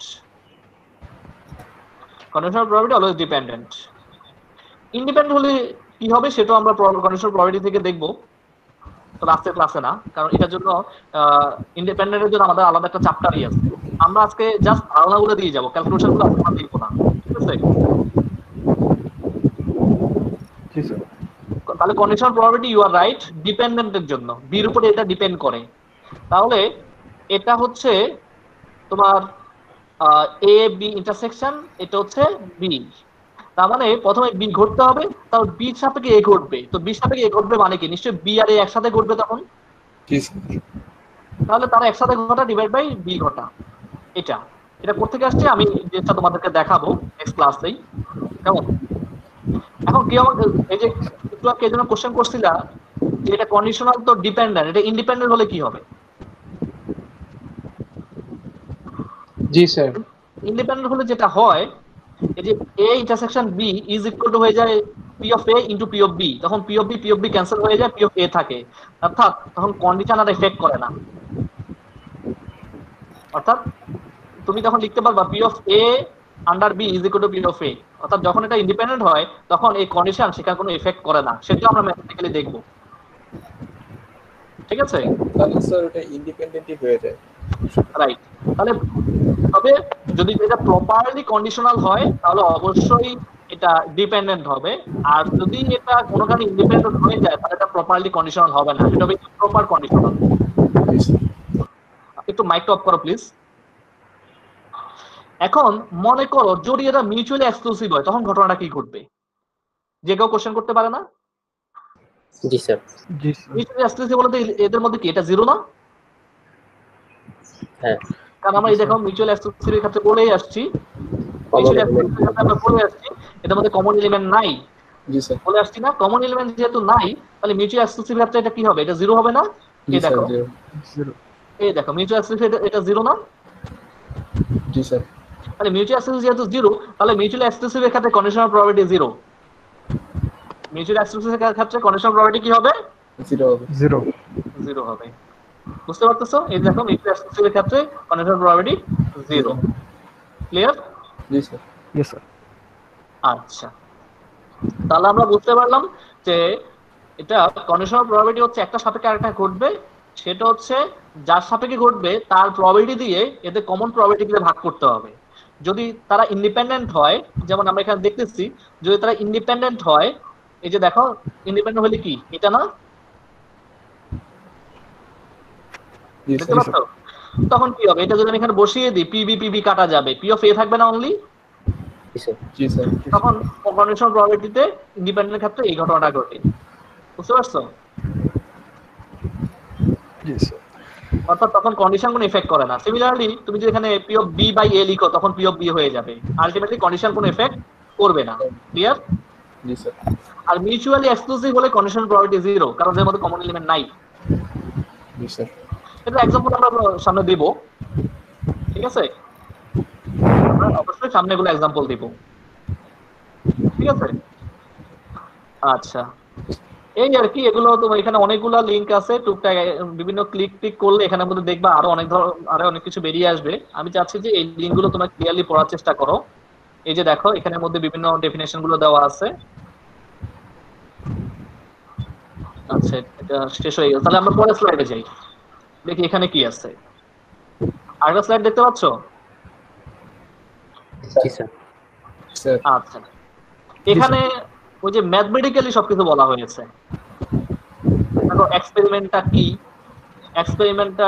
Conditional probability always dependent. Independent হলে কি হবে সেটা আমরা কন্ডিশনাল প্রবাবিলিটি থেকে দেখব, তো আজকে ক্লাসে না, কারণ এটার জন্য ইন্ডিপেন্ডেন্টের জন্য আমাদের আলাদা একটা চ্যাপ্টারই আছে। আমরা আজকে জাস্ট ধারণাগুলো দিয়ে যাব, ক্যালকুলেশনগুলো আমরা দিব না, ঠিক আছে? জি স্যার। তাহলে conditional probability you are right ডিপেন্ডেন্টের জন্য, বির উপরে এটা ডিপেন্ড করে। তাহলে এটা হচ্ছে তোমার এ বি ইন্টারসেকশন, এটা হচ্ছে বি। তার মানে প্রথমে বি ঘটতে হবে, তারপর বি সাপেক্ষে এ ঘটবে। তো বি সাপেক্ষে এ ঘটবে মানে কি? নিশ্চয়ই বি আর এ একসাথে ঘটবে তখন, জি স্যার। তাহলে তারা একসাথে ঘটা ডিভাইড বাই বি ঘটা। এটা এটা কোথেকে আসছে আমি যেটা তোমাদেরকে দেখাবো নেক্সট ক্লাসেই, কেমন? এখন কি আমাকে এই যে একটু আগে যেন কোশ্চেন করছিলা যে এটা কন্ডিশনাল তো ডিপেন্ডেন্ট, এটা ইন্ডিপেন্ডেন্ট হলে কি হবে? জি স্যার। ইন্ডিপেন্ডেন্ট হলে যেটা হয় এই যে a intersection b is equal to হয়ে যায় p of a into p of b, তখন p অফ b ক্যান্সেল হয়ে যায়, p অফ a থাকে, অর্থাৎ তখন কন্ডিশন আর এফেক্ট করে না। অর্থাৎ তুমি তখন লিখতে পারবা p of a under b is equal to p of a, অর্থাৎ যখন এটা ইন্ডিপেন্ডেন্ট হয় তখন এই কন্ডিশন সেখানে কোনো এফেক্ট করে না, সেটা আমরা ম্যাথমেটিক্যালি দেখব। ঠিক আছে, তাহলে স্যার এটা ইন্ডিপেন্ডেন্টই হয়ে যায়। রাইট। তাহলে তবে যদি এটা প্রপারলি কন্ডিশনাল হয় তাহলে অবশ্যই এটা ডিপেন্ডেন্ট হবে, আর যদি এটা কোনো কারণে ইন্ডিপেন্ডেন্ট হয়ে যায় তাহলে এটা প্রপারলি কন্ডিশনাল হবে না, এটা হবে ইমপ্রপার কন্ডিশনাল। একটু মাইকটা অফ করো প্লিজ। এখন মনে করো যদি এটা মিউচুয়ালি এক্সক্লুসিভ হয় তখন ঘটনাটা কি ঘটবে? যে কেউ কোশ্চেন করতে পারে না? জি স্যার। জি স্যার। মিউচুয়ালি এক্সক্লুসিভ বলতে এদের মধ্যে কি এটা জিরো না? হ্যাঁ, কারণ আমরা এই দেখো মিউচুয়াল এক্সক্লুসিভের ক্ষেত্রে বলেই আসছি, মিউচুয়াল এক্সক্লুসিভের ক্ষেত্রে আমরা বলে আসছি এদের মধ্যে কমন এলিমেন্ট নাই। জি স্যার। বলে আসছি না, কমন এলিমেন্ট যেহেতু নাই তাহলে মিউচুয়াল এক্সক্লুসিভ ক্ষেত্রে এটা কি হবে? এটা জিরো হবে না? জি এই দেখো, স্যার। জিরো। এই দেখো মিউচুয়াল এক্সক্লুসিভ এটা জিরো না? জি স্যার। তাহলে মিউচুয়াল এক্সক্লুসিভ যেহেতু জিরো তাহলে মিউচুয়াল এক্সক্লুসিভের ক্ষেত্রে কন্ডিশনাল প্রবাবিলিটি জিরো। মিউচুয়াল এক্সক্লুসিভের ক্ষেত্রে কন্ডিশনাল প্রবাবিলিটি কি হবে? জিরো হবে। জিরো। জিরো হবে। বুঝতে পারতেছো? এই দেখো মিউচুয়াল এক্সক্লুসিভের ক্ষেত্রে কন্ডিশনাল প্রবাবিলিটি জিরো। ক্লিয়ার? জি স্যার। Yes sir. আচ্ছা, তাহলে আমরা বুঝতে পারলাম যে এটা কন্ডিশনাল প্রবাবিলিটি হচ্ছে একটা সাপেক্ষে আরেকটা ঘটবে, সেটা হচ্ছে যার সাপেক্ষে ঘটবে তার প্রবাবিলিটি দিয়ে এদের কমন প্রবাবিলিটি দিয়ে ভাগ করতে হবে। যদি তারা ইন্ডিপেন্ডেন্ট হয়, যেমন আমরা এখানে দেখতেছি, যদি তারা ইন্ডিপেন্ডেন্ট হয়, এই যে দেখো ইন্ডিপেন্ডেন্ট হলে কি এটা না? জি দেখতে স্যার। পাচ্ছ? তখন কি হবে? এটা যদি আমি এখানে বসিয়ে দিই পি কাটা যাবে, পি অফ এ থাকবে না অনলি, জি স্যার। জি স্যার। তখন কন্ডিশনাল প্রবাবিলিটিতে ইন্ডিপেন্ডেন্ট ক্ষেত্রে এই ঘটনাটা ঘটে। বুঝতে পারছো? জি স্যার। অর্থাৎ তখন কন্ডিশন কোনো এফেক্ট করে না। সিমিলারলি তুমি যদি এখানে P of B by A লিখো তখন পি অফ বি হয়ে যাবে, আলটিমেটলি কন্ডিশন কোনো এফেক্ট করবে না। ক্লিয়ার? জি স্যার। আর মিউচুয়ালি এক্সক্লুসিভ হলে কন্ডিশন প্রবাবিলিটি জিরো, কারণ এর মধ্যে কমন এলিমেন্ট নাই। জি স্যার। এটা एग्जांपल আমরা সামনে দেব, ঠিক আছে? আমরা অবশ্যই সামনে এগুলো एग्जांपल দেব, ঠিক আছে? আচ্ছা, এই আর কি, এগুলো তো এখানে অনেকগুলো লিংক আছে, টুকটাক বিভিন্ন ক্লিক করলে এখানের মধ্যে দেখবা আরো অনেক কিছু বেরিয়ে আসবে। আমি চাচ্ছি যে এই লিংকগুলো তোমরা ক্লিয়ারলি পড়ার চেষ্টা করো। এই যে দেখো এখানের মধ্যে বিভিন্ন ডেফিনেশন গুলো দেওয়া আছে। আচ্ছা, এটা শেষ হয়ে গেল, তাহলে আমরা পরের স্লাইডে যাই, দেখি এখানে কি আছে। আরেকটা স্লাইড দেখতে পাচ্ছ? জি স্যার। স্যার। আচ্ছা, এখানে ওই যে ম্যাথমেটিক্যালি সবকিছু বলা হয়েছে। দেখো এক্সপেরিমেন্টটা কি, এক্সপেরিমেন্টটা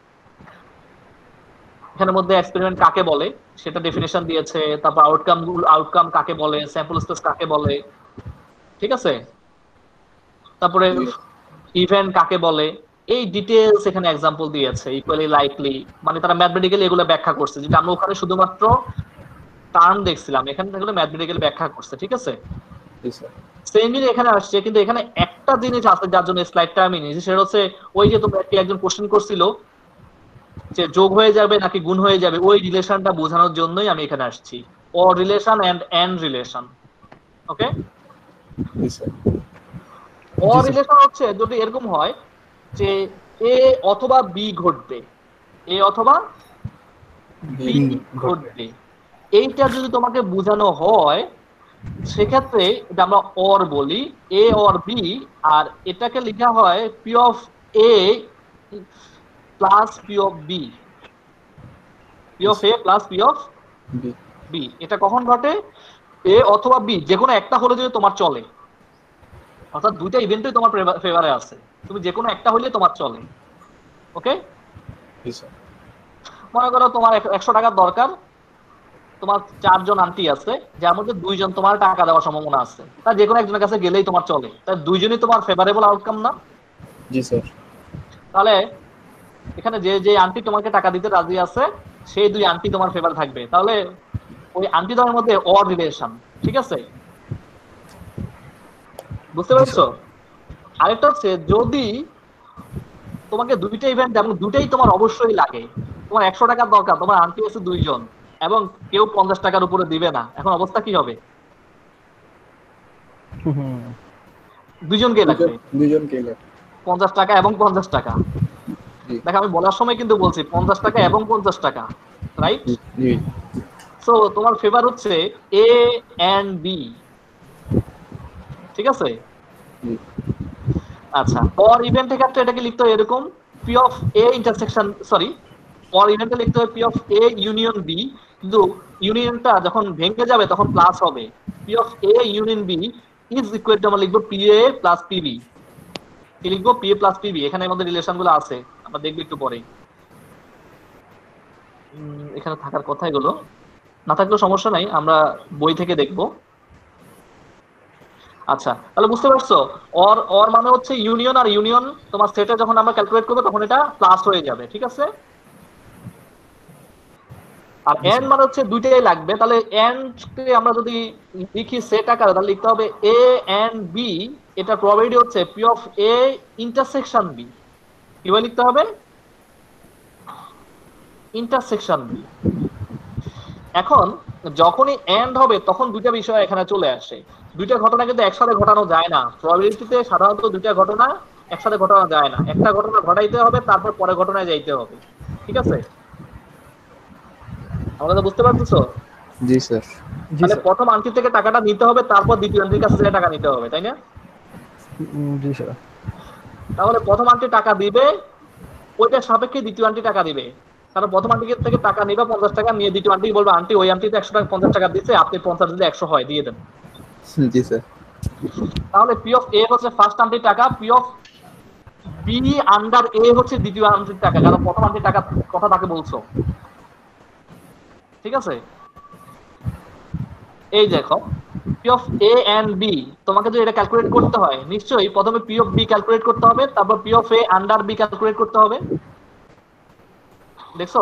এখানের মধ্যে এক্সপেরিমেন্ট কাকে বলে সেটা ডেফিনেশন দিয়েছে, তারপর আউটকাম কাকে বলে, স্যাম্পল স্পেস কাকে বলে, ঠিক আছে? তারপরে ইভেন্ট কাকে বলে, এই ডিটেইলস এখানে एग्जांपल দিয়েছে। ইকুয়ালি লাইকলি মানে তারা ম্যাথমেটিক্যালি এগুলো ব্যাখ্যা করছে, যেটা আমরা ওখানে শুধুমাত্র টার্ম দেখছিলাম, এখানে এগুলো ম্যাথমেটিক্যালি ব্যাখ্যা করছে, ঠিক আছে? জি স্যার। সেম জিনিস এখানে আসছে, কিন্তু এখানে একটা জিনিস আছে যার জন্য স্লাইডটা আমি নিয়েছি, সেটা হচ্ছে ওই যে তোমরা একজন কোশ্চেন করছিল যে যোগ হয়ে যাবে নাকি গুণ হয়ে যাবে, ওই রিলেশনটা বোঝানোর জন্যই আমি এখানে আসছি। Or relation and relation, okay? জি স্যার। অর রিলেশন হচ্ছে যদি এরকম হয় যে এ অথবা বি ঘটবে, এ অথবা বি ঘটবে, এইটা যদি তোমাকে বোঝানো হয় সেক্ষেত্রে এটা আমরা অর বলি, এ অর বি, আর এটাকে লেখা হয় P of A plus P of B, P of A plus P of B. B. এটা কখন ঘটে? এ অথবা বি যে কোনো একটা হলে যদি তোমার চলে, অর্থাৎ দুইটা ইভেন্টই তোমার ফেভারে আছে, তুমি যে কোনো একটা হলে তোমার চলে, ওকে? জি স্যার। মনে করো তোমার 100 টাকার দরকার, তোমার 4 জন আন্টি আছে, যার মধ্যে 2 জন তোমার টাকা দেওয়ার সম্ভাবনা আছে, তা যে কোনো একজনের কাছে গেলেই তোমার চলে, তাই দুইজনই তোমার ফেভারেবল আউটকাম না? জি স্যার। তাহলে এখানে যে যে আন্টি তোমাকে টাকা দিতে রাজি আছে সেই দুই আন্টি তোমার ফেভার থাকবে, তাহলে ওই আন্টি দলের মধ্যে অর রিলেশন, ঠিক আছে? বুঝতে পারছো? আরেকটা হচ্ছে যদি তোমাকে দুইটা ইভেন্ট এবং দুটাই তোমার অবশ্যই লাগে, তোমার 100 টাকার দরকার, তোমার আন্টি আছে 2 জন এবং কেউ 50 টাকার উপরে দিবে না, এখন অবস্থা কি হবে? হুম, 2 জনকে লাগবে, দুইজনকে লাগবে। 50 টাকা এবং 50 টাকা। জি। দেখো আমি বলার সময় কিন্তু বলছি 50 টাকা এবং 50 টাকা, রাইট? জি সো তোমার ফেভার হচ্ছে এ এন্ড বি, ঠিক আছে? জি। আচ্ছা, ফর ইভেন্টের ক্ষেত্রে এটাকে লিখতে হয় এরকম, P of A intersection, sorry, for ইভেন্টে লিখতে হয় P of A union B, কিন্তু ইউনিয়নটা যখন ভেঙে যাবে তখন প্লাস হবে। P of A union B is equal to আমরা লিখবো পি এ প্লাস পিবি। কি লিখবো? P A plus PB. এখানে আমাদের রিলেশনগুলো আছে, আমরা দেখবো একটু পরেই। এখানে থাকার কথা এগুলো, না থাকলেও সমস্যা নাই, আমরা বই থেকে দেখবো। আচ্ছা, তাহলে বুঝতে পারছো, অর অর মানে হচ্ছে ইউনিয়ন, আর ইউনিয়ন তোমার সেটে যখন আমরা ক্যালকুলেট করবো তখন এটা প্লাস হয়ে যাবে, ঠিক আছে? আর এন্ড মানে হচ্ছে দুইটাই লাগবে, তাহলে এন্ড কে আমরা যদি লিখি সেট আকারে তাহলে লিখতে হবে এ এন্ড বি, এটা প্রবাবিলিটি হচ্ছে P of A intersection B. কিভাবে লিখতে হবে? Intersection B. এখন যখনই এন্ড হবে তখন দুইটা বিষয় এখানে চলে আসে। দুইটা ঘটনা কিন্তু একসাথে ঘটানো যায় না, প্রবাবিলিটিতে সাধারণত দুইটা ঘটনা একসাথে ঘটানো যায় না, একটা ঘটনা ঘটাইতে হবে তারপর পরে ঘটনায় যাইতে হবে, ঠিক আছে? আমরা তো বুঝতে পারতেছো? জি স্যার। জি তাহলে স্যার। প্রথম আন্টি থেকে টাকাটা নিতে হবে, তারপর দ্বিতীয় আন্টির কাছে থেকে টাকা নিতে হবে, তাই না? জি স্যার। তাহলে প্রথম আন্টি টাকা দিবে, ওইটার সাপেক্ষে দ্বিতীয় আন্টি টাকা দিবে। কারণ প্রথম আন্টি থেকে টাকা নিবে 50 টাকা, নিয়ে দ্বিতীয় আন্টি বলবে আন্টি ওই আন্টি তো 100 টাকা 50 টাকা দিচ্ছে, আপনি 50 দিলে 100 হয়, দিয়ে দেন। জি স্যার। তাহলে পি অফ এ হচ্ছে ফার্স্ট আন্টির টাকা, P of B under A হচ্ছে দ্বিতীয় আন্টির টাকা, কারণ প্রথম আন্টির টাকা কথা তাকে বলছো, ঠিক আছে? এই দেখো, P of A and B, তোমাকে যদি এটা ক্যালকুলেট করতে হয় নিশ্চয়ই প্রথমে পি অফ বি ক্যালকুলেট করতে হবে, তারপর P of A under B calculate করতে হবে। দেখছো?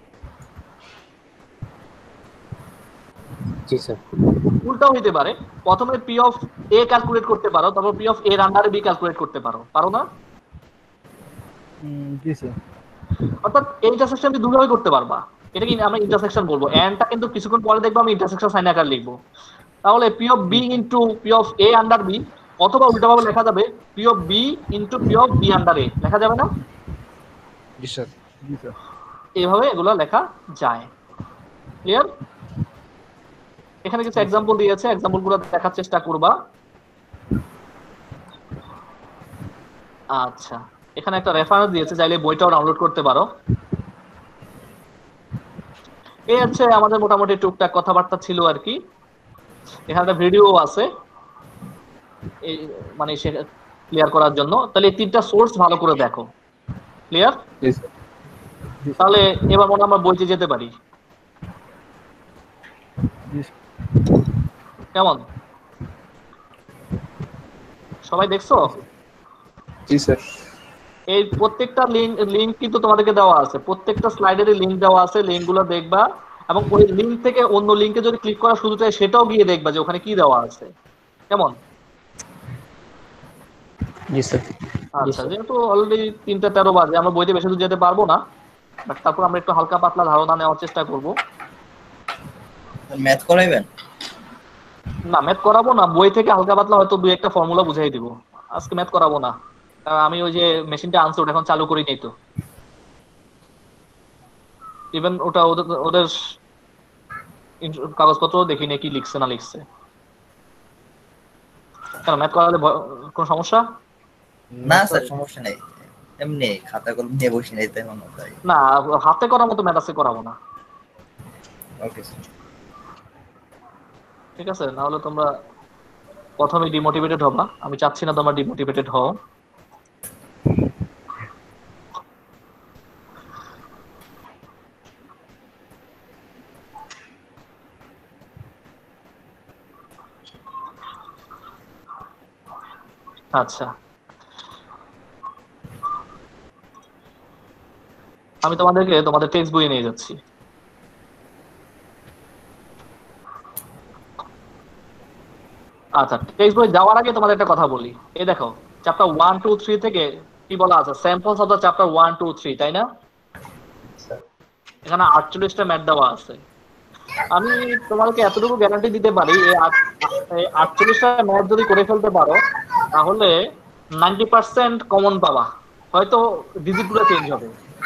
জি স্যার। উল্টাও হইতে পারে, প্রথমে পি অফ এ ক্যালকুলেট করতে পারো, তারপর পি অফ এর আন্ডারে বি ক্যালকুলেট করতে পারো, পারো না? জি স্যার। অর্থাৎ এই ইন্টারসেকশন তুমি দুভাবে করতে পারবা, এটা কি আমরা ইন্টারসেকশন বলবো, এন্ডটা কিন্তু কিছুক্ষণ পরে দেখবো আমি ইন্টারসেকশন সাইন আকার লিখবো। তাহলে P of B into P of A under B, অথবা উল্টাভাবে লেখা যাবে P of B into P of B under A, লেখা যাবে না? জি স্যার। জি স্যার। এইভাবে এগুলো লেখা যায়। ক্লিয়ার? এখানে কিছু এক্সাম্পল দিয়েছে, এক্সাম্পলগুলো দেখার চেষ্টা করবা। আচ্ছা, এখানে একটা রেফারেন্স দিয়েছে, চাইলে বইটাও ডাউনলোড করতে পারো। এই হচ্ছে আমাদের মোটামুটি টুকটাক কথাবার্তা ছিল আর কি। এখানে একটা ভিডিও আছে এই মানে সে ক্লিয়ার করার জন্য। তাহলে এই তিনটা সোর্স ভালো করে দেখো। ক্লিয়ার? জি স্যার। তাহলে এবার মনে হয় আমরা বইতে যেতে পারি। জি কেমন? সবাই দেখছো? জি স্যার। এই প্রত্যেকটা লিংক কিন্তু তোমাদেরকে দেওয়া আছে, প্রত্যেকটা স্লাইডেরই লিংক দেওয়া আছে, লিংকগুলো দেখবা এবং ওই লিংক থেকে অন্য লিংকে যদি ক্লিক করা শুরু চাই সেটাও গিয়ে দেখবা যে ওখানে কি দেওয়া আছে। কেমন? জি স্যার। আচ্ছা, যেহেতু অলরেডি 3:13 বাজে, আমরা বইতে বেশি দূর যেতে পারবো না, বাট তারপর আমরা একটু হালকা পাতলা ধারণা নেওয়ার চেষ্টা করব। ম্যাথ করাইবেন? না, ম্যাথ করাবো না, বই থেকে হালকা পাতলা হয়তো দুই একটা ফর্মুলা বুঝাই দিব, আজকে ম্যাথ করাবো না। কারণ আমি ওই যে মেশিনটা আনছি ওটা এখন চালু করি নাই তো, ইভেন ওটা ওদের কাগজপত্র দেখি না কি লিখছে না লিখছে। কেন, ম্যাথ করালে কোনো সমস্যা? না স্যার, সমস্যা নেই, এমনি খাতা কলম নিয়ে বসে নাই তাই মনে হয়। না, হাতে করার মতো ম্যাথ আছে, করাবো না। Okay sir. ঠিক আছে, না হলে তোমরা প্রথমে ডিমোটিভেটেড হবা, আমি চাচ্ছি না তোমরা ডিমোটিভেটেড হও। আচ্ছা, আমি তোমাদেরকে তোমাদের টেক্সট বই নিয়ে যাচ্ছি। আচ্ছা, টেক্সট বই যাওয়ার আগে তোমাদের একটা কথা বলি। এই দেখো, চ্যাপ্টার 1 2 3 থেকে কি বলা আছে, স্যাম্পলস অফ দ্য চ্যাপ্টার 1 2 3, তাই না? এখানে 48টা ম্যাথ দেওয়া আছে। আমি তোমাদেরকে এতটুকু গ্যারান্টি দিতে পারি, এই 48টা ম্যাথ যদি করে ফেলতে পারো তাহলে 90% কমন পাবা, হয়তো ডিজিটগুলো চেঞ্জ হবে।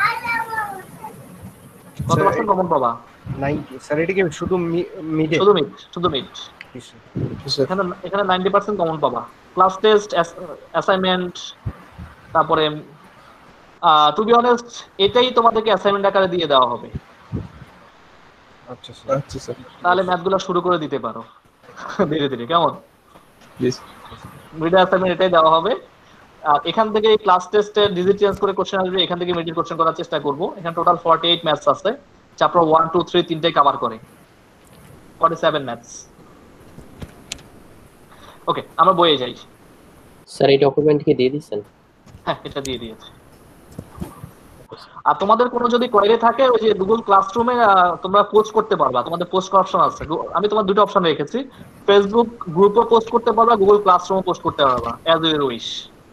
কত পার্সেন্ট কমন পাবা? 90 স্যার, এটা কি শুধু মিডে? শুধু মিড। এখানে 90% কমন পাবা। ক্লাস টেস্ট, অ্যাসাইনমেন্ট, তারপরে টু বি অনেস্ট এটাই তোমাদেরকে অ্যাসাইনমেন্ট আকারে দিয়ে দেওয়া হবে। আচ্ছা স্যার। আচ্ছা স্যার। তাহলে ম্যাথগুলো শুরু করে দিতে পারো ধীরে ধীরে, কেমন? প্লিজ। মিডে অ্যাসাইনমেন্ট এটাই দেওয়া হবে। এখান থেকে ক্লাস টেস্টের ডিজিট চেঞ্জ করে কোশ্চেন আসবে, এখান থেকে মিডিল কোশ্চেন করার চেষ্টা করব। এখানে টোটাল 48 ম্যাথস আছে, চ্যাপ্টার 1 2 3 তিনটাই কভার করে 47 ম্যাথস। ওকে, আমরা বইয়ে যাই। স্যার এই ডকুমেন্ট কি দিয়ে দিচ্ছেন? হ্যাঁ, এটা দিয়ে দিয়েছি। আর তোমাদের কোনো যদি কোয়েরি থাকে ওই যে গুগল ক্লাসরুমে তোমরা পোস্ট করতে পারবা, তোমাদের পোস্ট করার অপশন আছে। আমি তোমার দুটো অপশন রেখেছি, ফেসবুক গ্রুপে পোস্ট করতে পারবা, গুগল ক্লাসরুমে পোস্ট করতে পারবা, অ্যাজ ইউর উইশ।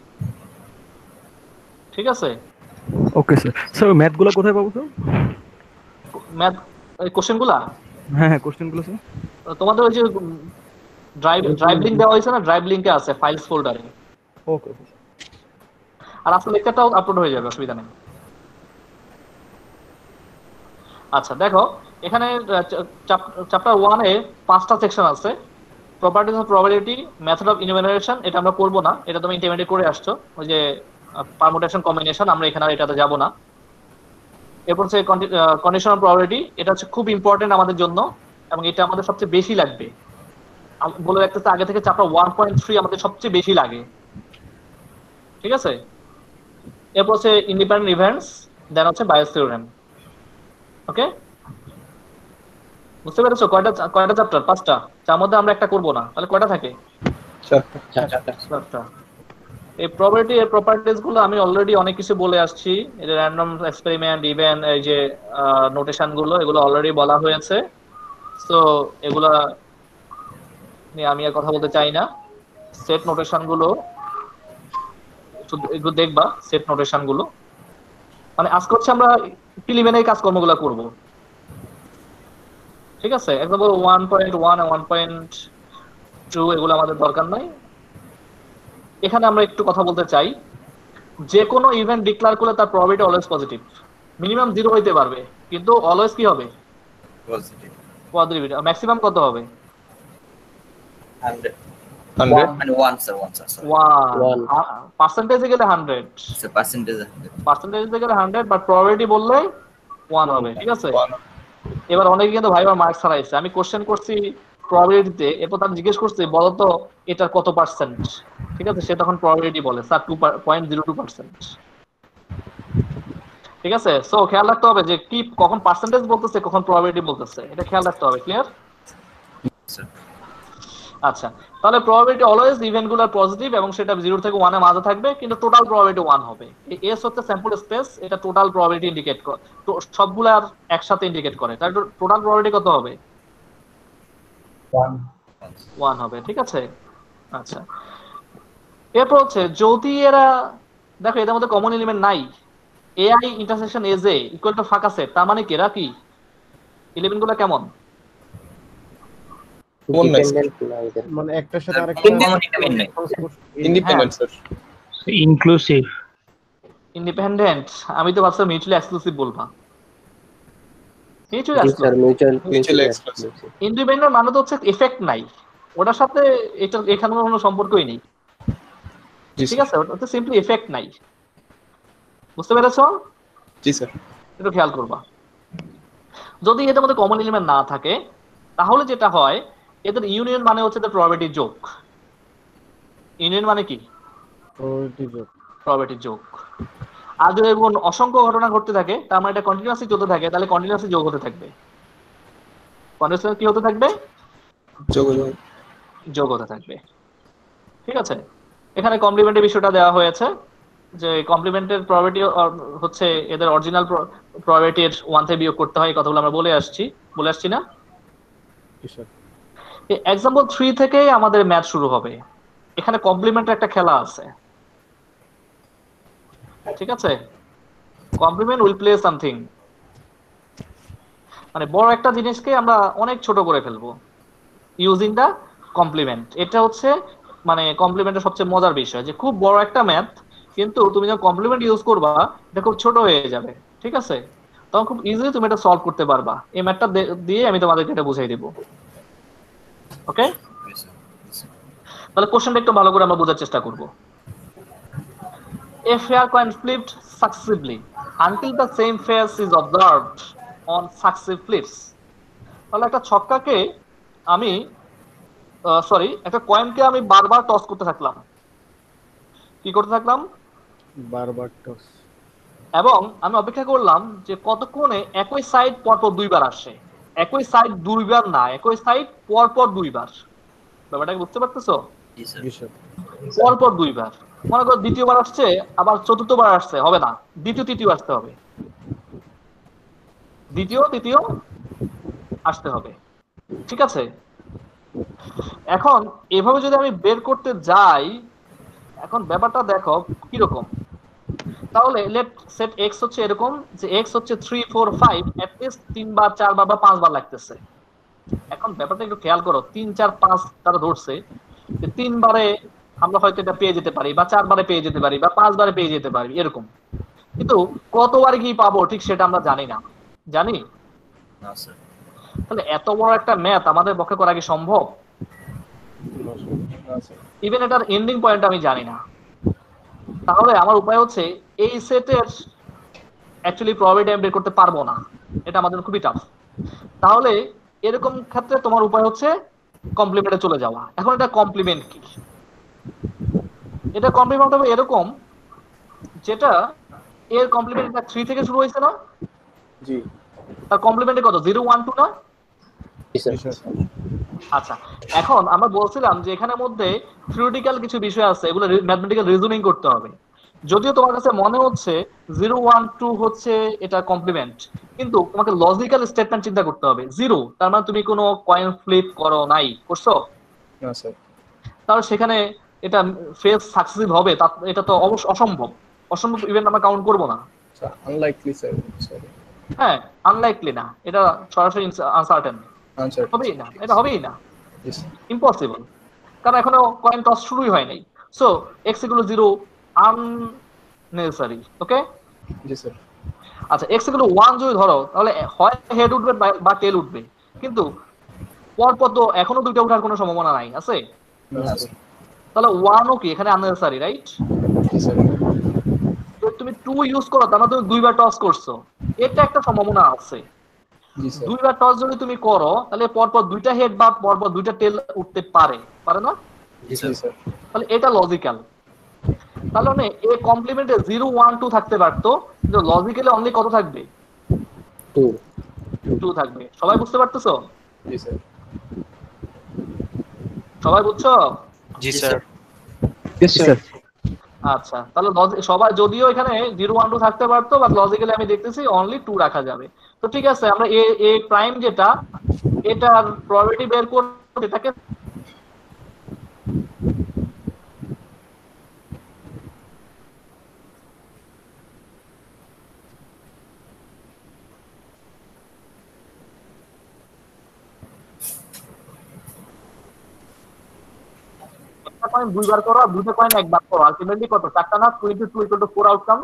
ঠিক আছে? ওকে স্যার। স্যার ম্যাথগুলো কোথায় পাবো স্যার? ম্যাথ কোশ্চেনগুলা হ্যাঁ কোশ্চেনগুলো স্যার। তোমাদের ওই যে ড্রাইভ লিংক দেওয়া হয়েছে না, ড্রাইভ লিংকে আছে ফাইলস ফোল্ডারে। ওকে। আর আজকে লেকচারটাও আপলোড হয়ে যাবে, অসুবিধা নেই। আচ্ছা দেখো, এখানে চ্যাপ্টার 1 এ 5টা সেকশন আছে। Properties of probability, method of enumeration, এটা আমরা করব না, এটা তুমি ইন্টারমিডিয়েট করে আসছো, ওই যে পারমুটেশন কম্বিনেশন, আমরা এখানে আর এটাতে যাব না। এরপর হচ্ছে কন্ডিশন অফ প্রবাবিলিটি, এটা হচ্ছে খুব ইম্পর্টেন্ট আমাদের জন্য এবং এটা আমাদের সবচেয়ে বেশি লাগবে। বলে রাখতেছে আগে থেকে চ্যাপ্টার 1.3 আমাদের সবচেয়ে বেশি লাগে। ঠিক আছে? এরপর হচ্ছে ইন্ডিপেন্ডেন্ট ইভেন্টস, দেন হচ্ছে বায়োস থিওরেম। ওকে, বুঝতে পেরেছো? কয়টা চ্যাপ্টার? 5টা। যার মধ্যে আমরা একটা করব না, তাহলে কয়টা থাকে? 4টা। এই প্রবাবিলিটি এর প্রপার্টিজ গুলো আমি অলরেডি অনেক কিছু বলে আসছি। এই যে র্যান্ডম এক্সপেরিমেন্ট, ইভেন্ট, এই যে নোটেশন গুলো, এগুলো অলরেডি বলা হয়েছে। সো এগুলা নিয়ে আমি আর কথা বলতে চাই না। সেট নোটেশন গুলো একটু দেখবা, সেট নোটেশন গুলো। মানে আজকে হচ্ছে আমরা প্রিলিমিনারি কাজকর্মগুলো করব। ঠিক আছে? এক্সাম্পল 1.1 আর 1.2 এগুলো আমাদের দরকার নাই। এখানে আমরা একটু কথা বলতে চাই, যে কোনো ইভেন্ট ডিক্লেয়ার করলে তার প্রবাবিলিটি অলওয়েজ পজিটিভ। মিনিমাম 0 হইতে পারবে, কিন্তু অলওয়েজ কি হবে? পজিটিভ। পজিটিভ। ম্যাক্সিমাম কত হবে? 100 100 মানে 1 স্যার, 1 স্যার। 1 পার্সেন্টেজে গেলে 100, স্যার পার্সেন্টেজ পার্সেন্টেজে গেলে 100, বাট প্রবাবিলিটি বললে 1 হবে। ঠিক আছে? এবার অনেকে কিন্তু ভাইবার মার্কস হারাইছে। আমি কোশ্চেন করছি প্রবাবিলিটিতে, এরপর তার জিজ্ঞেস করছি বলতো এটার কত পার্সেন্ট। ঠিক আছে? সে তখন প্রবাবিলিটি বলে স্যার 2.02%। ঠিক আছে? সো খেয়াল রাখতে হবে যে কি কখন পার্সেন্টেজ বলতেছে, কখন প্রবাবিলিটি বলতেছে, এটা খেয়াল রাখতে হবে। ক্লিয়ার? আচ্ছা, তাহলে প্রবাবিলিটি অলওয়েজ ইভেন্টগুলোর পজিটিভ এবং সেটা 0 থেকে 1 এর মাঝে থাকবে, কিন্তু টোটাল প্রবাবিলিটি 1 হবে। এই এস হচ্ছে স্যাম্পল স্পেস, এটা টোটাল প্রবাবিলিটি ইন্ডিকেট করে, তো সবগুলো আর একসাথে ইন্ডিকেট করে। তাহলে টোটাল প্রবাবিলিটি কত হবে? 1 হবে। ঠিক আছে? আচ্ছা, এরপর হচ্ছে যদি এরা, দেখো এদের মধ্যে কমন এলিমেন্ট নাই, এআই ইন্টারসেকশন এজ এ ইকুয়াল টু ফাঁকা সেট, তার মানে কি এরা কি এলিমেন্টগুলো কেমন? ডিপেন্ডেন্ট না এদের। মানে একটার সাথে আরেকটা ইন্ডিপেন্ডেন্ট স্যার। ইনক্লুসিভ। ইন্ডিপেন্ডেন্ট? আমি তো ভাবছিলাম মিউচুয়ালি এক্সক্লুসিভ বলবা। মিউচুয়ালি জি স্যার, এক্সক্লুসিভ। মিউচুয়াল ইন্ডিপেন্ডেন্ট মানে তো হচ্ছে এফেক্ট নাই, ওটার সাথে এটা এখানে কোনো সম্পর্কই নেই। ঠিক আছে? ওটা তো সিম্পলি এফেক্ট নাই। বুঝতে পেরেছো? জি স্যার। একটু খেয়াল করবা। যদি এদের মধ্যে কমন এলিমেন্ট না থাকে তাহলে যেটা হয়, এদের ইউনিয়ন মানে হচ্ছে এদের প্রবাবিলিটি যোগ। ইউনিয়ন মানে কি? প্রবাবিলিটি যোগ। আর যদি এরকম অসংখ্য ঘটনা ঘটতে থাকে, তার মানে এটা কন্টিনিউয়াসলি চলতে থাকে, তাহলে কন্টিনিউয়াসলি যোগ হতে থাকবে। কন্টিনিউয়াসলি কি হতে থাকবে? যোগ হতে থাকবে। ঠিক আছে? এখানে কমপ্লিমেন্টের বিষয়টা দেওয়া হয়েছে, যে কমপ্লিমেন্টের প্রবাবিলিটি হচ্ছে এদের অরিজিনাল প্রবাবিলিটির 1 থেকে বিয়োগ করতে হয়। এই কথাগুলো আমরা বলে আসছি না? এক্সাম্পল 3 থেকেই আমাদের ম্যাথ শুরু হবে। এখানে কমপ্লিমেন্টের একটা খেলা আছে। ঠিক আছে, কমপ্লিমেন্ট উইল প্লে সামথিং, মানে বড় একটা জিনিসকে আমরা অনেক ছোট করে ফেলবো ইউজিং দা কমপ্লিমেন্ট। এটা হচ্ছে মানে কমপ্লিমেন্টের সবচেয়ে মজার বিষয়, যে খুব বড় একটা ম্যাথ কিন্তু তুমি যখন কমপ্লিমেন্ট ইউজ করবা এটা খুব ছোট হয়ে যাবে, ঠিক আছে, তখন খুব ইজিলি তুমি এটা সলভ করতে পারবা। এই ম্যাথটা দিয়ে আমি তোমাদেরকে এটা বুঝাই দিব। ওকে, তাহলে কোশ্চেনটা একটু ভালো করে আমরা বোঝার চেষ্টা করব। A fair coin flipped successively until the same face is observed on successive flips. তাহলে একটা ছক্কাকে আমি একটা কয়েনকে আমি বারবার টস করতে থাকলাম। কি করতে থাকলাম? বারবার টস। এবং আমি অপেক্ষা করলাম যে কতক্ষণে একই সাইড পরপর দুইবার আসে। একই সাইড দুইবার না, একই সাইড পরপর দুইবার। ব্যাপারটা বুঝতে পারতেছো? পরপর দুইবার, মনে করো দ্বিতীয়বার আসছে আবার চতুর্থবার আসছে, হবে না, দ্বিতীয় তৃতীয় আসতে হবে, দ্বিতীয় তৃতীয় আসতে হবে, ঠিক আছে। এখন এভাবে যদি আমি বের করতে যাই, এখন ব্যাপারটা দেখো কিরকম। তাহলে লেট সেট এক্স হচ্ছে এরকম যে এক্স হচ্ছে 3 4 5 এট লিস্ট 3 বার 4 বার বা 5 বার লাগতেছে। এখন ব্যাপারটা একটু খেয়াল করো, 3 4 5 তারা ধরছে যে 3 বারে আমরা হয়তো এটা পেয়ে যেতে পারি, বা 4 বারে পেয়ে যেতে পারি, বা 5 বারে পেয়ে যেতে পারি এরকম, কিন্তু কতবার কি পাবো ঠিক সেটা আমরা জানি না। জানি না স্যার। তাহলে এত বড় একটা ম্যাথ আমাদের পক্ষে করা কি সম্ভব? ইভেন এটার এন্ডিং পয়েন্ট আমি জানি না। তাহলে আমার উপায় হচ্ছে এই সেটের অ্যাকচুয়ালি প্রবাবিলিটি আমি বের করতে পারবো না, এটা আমাদের খুবই টাফ। তাহলে এরকম ক্ষেত্রে তোমার উপায় হচ্ছে কমপ্লিমেন্টে চলে যাওয়া। এখন এটা কমপ্লিমেন্ট কি? এটা কমপ্লিমেন্ট হবে এরকম, যেটা এর কমপ্লিমেন্ট 3 থেকে শুরু হয়েছে না? জি। তার কমপ্লিমেন্টে কত? 0 1 2 না? আচ্ছা, এখন আমরা বলছিলাম যে এখানের মধ্যে থিওরিটিক্যাল কিছু বিষয় আছে, এগুলো ম্যাথমেটিক্যাল রিজনিং করতে হবে। যদিও তোমার কাছে মনে হচ্ছে 0 1 2 হচ্ছে এটা কমপ্লিমেন্ট, কিন্তু তোমাকে লজিক্যাল স্টেটমেন্ট চিন্তা করতে হবে। 0 তার মানে তুমি কোনো কয়েন ফ্লিপ করো নাই, করছো না স্যার। তাহলে সেখানে এটা ফেস সাকসেসিভ হবে, এটা তো অসম্ভব। অসম্ভব ইভেন্ট আমরা কাউন্ট করব না। Unlikely sir, sorry. হ্যাঁ, আনলাইকলি না, এটা সরাসরি আনসার্টেন, হবেই না, এটা হবেই না, ইম্পসিবল, কারণ এখনো কয়েন টস শুরুই হয় নাই। So x = 0 unnecessary. ওকে, জি স্যার। আচ্ছা, x = 1 যদি ধরো, তাহলে হয় হেড উঠবে বা টেল উঠবে, কিন্তু পরপর তো এখনো দুইটা ওঠার কোনো সম্ভাবনা নাই, আছে? তাহলে 1 ও কি এখানে আননেসেসারি, রাইট? জি স্যার। তুমি 2 ইউজ করো, তার মানে তুমি দুইবার টস করছো, এটা একটা সম্ভাবনা আছে। জি স্যার। দুইবার টস যদি তুমি করো, তাহলে পরপর দুইটা হেড বা পরপর দুইটা টেল উঠতে পারে, পারে না? জি স্যার। তাহলে এটা লজিক্যাল। তাহলে মানে এ কমপ্লিমেন্টে 0 1 2 থাকতে পারতো, কিন্তু লজিক্যালি অনলি কত থাকবে? 2 থাকবে। সবাই বুঝতে পারতেছো? জি স্যার। সবাই বুঝছো? জি স্যার। Yes, sir. আচ্ছা, তাহলে সবাই যদিও এখানে 0 1 2 থাকতে পারতো, বাট লজিক্যালি আমি দেখতেছি অনলি 2 রাখা যাবে। তো ঠিক আছে, আমরা এ প্রাইম যেটা, এটার প্রবাবিলিটি বের করব, এটাকে কয়েন দুইবার করো আর দুটো কয়েন একবার করো, আলটিমেটলি কত? 4টা না? 2 × 2 = 4 আউটকাম।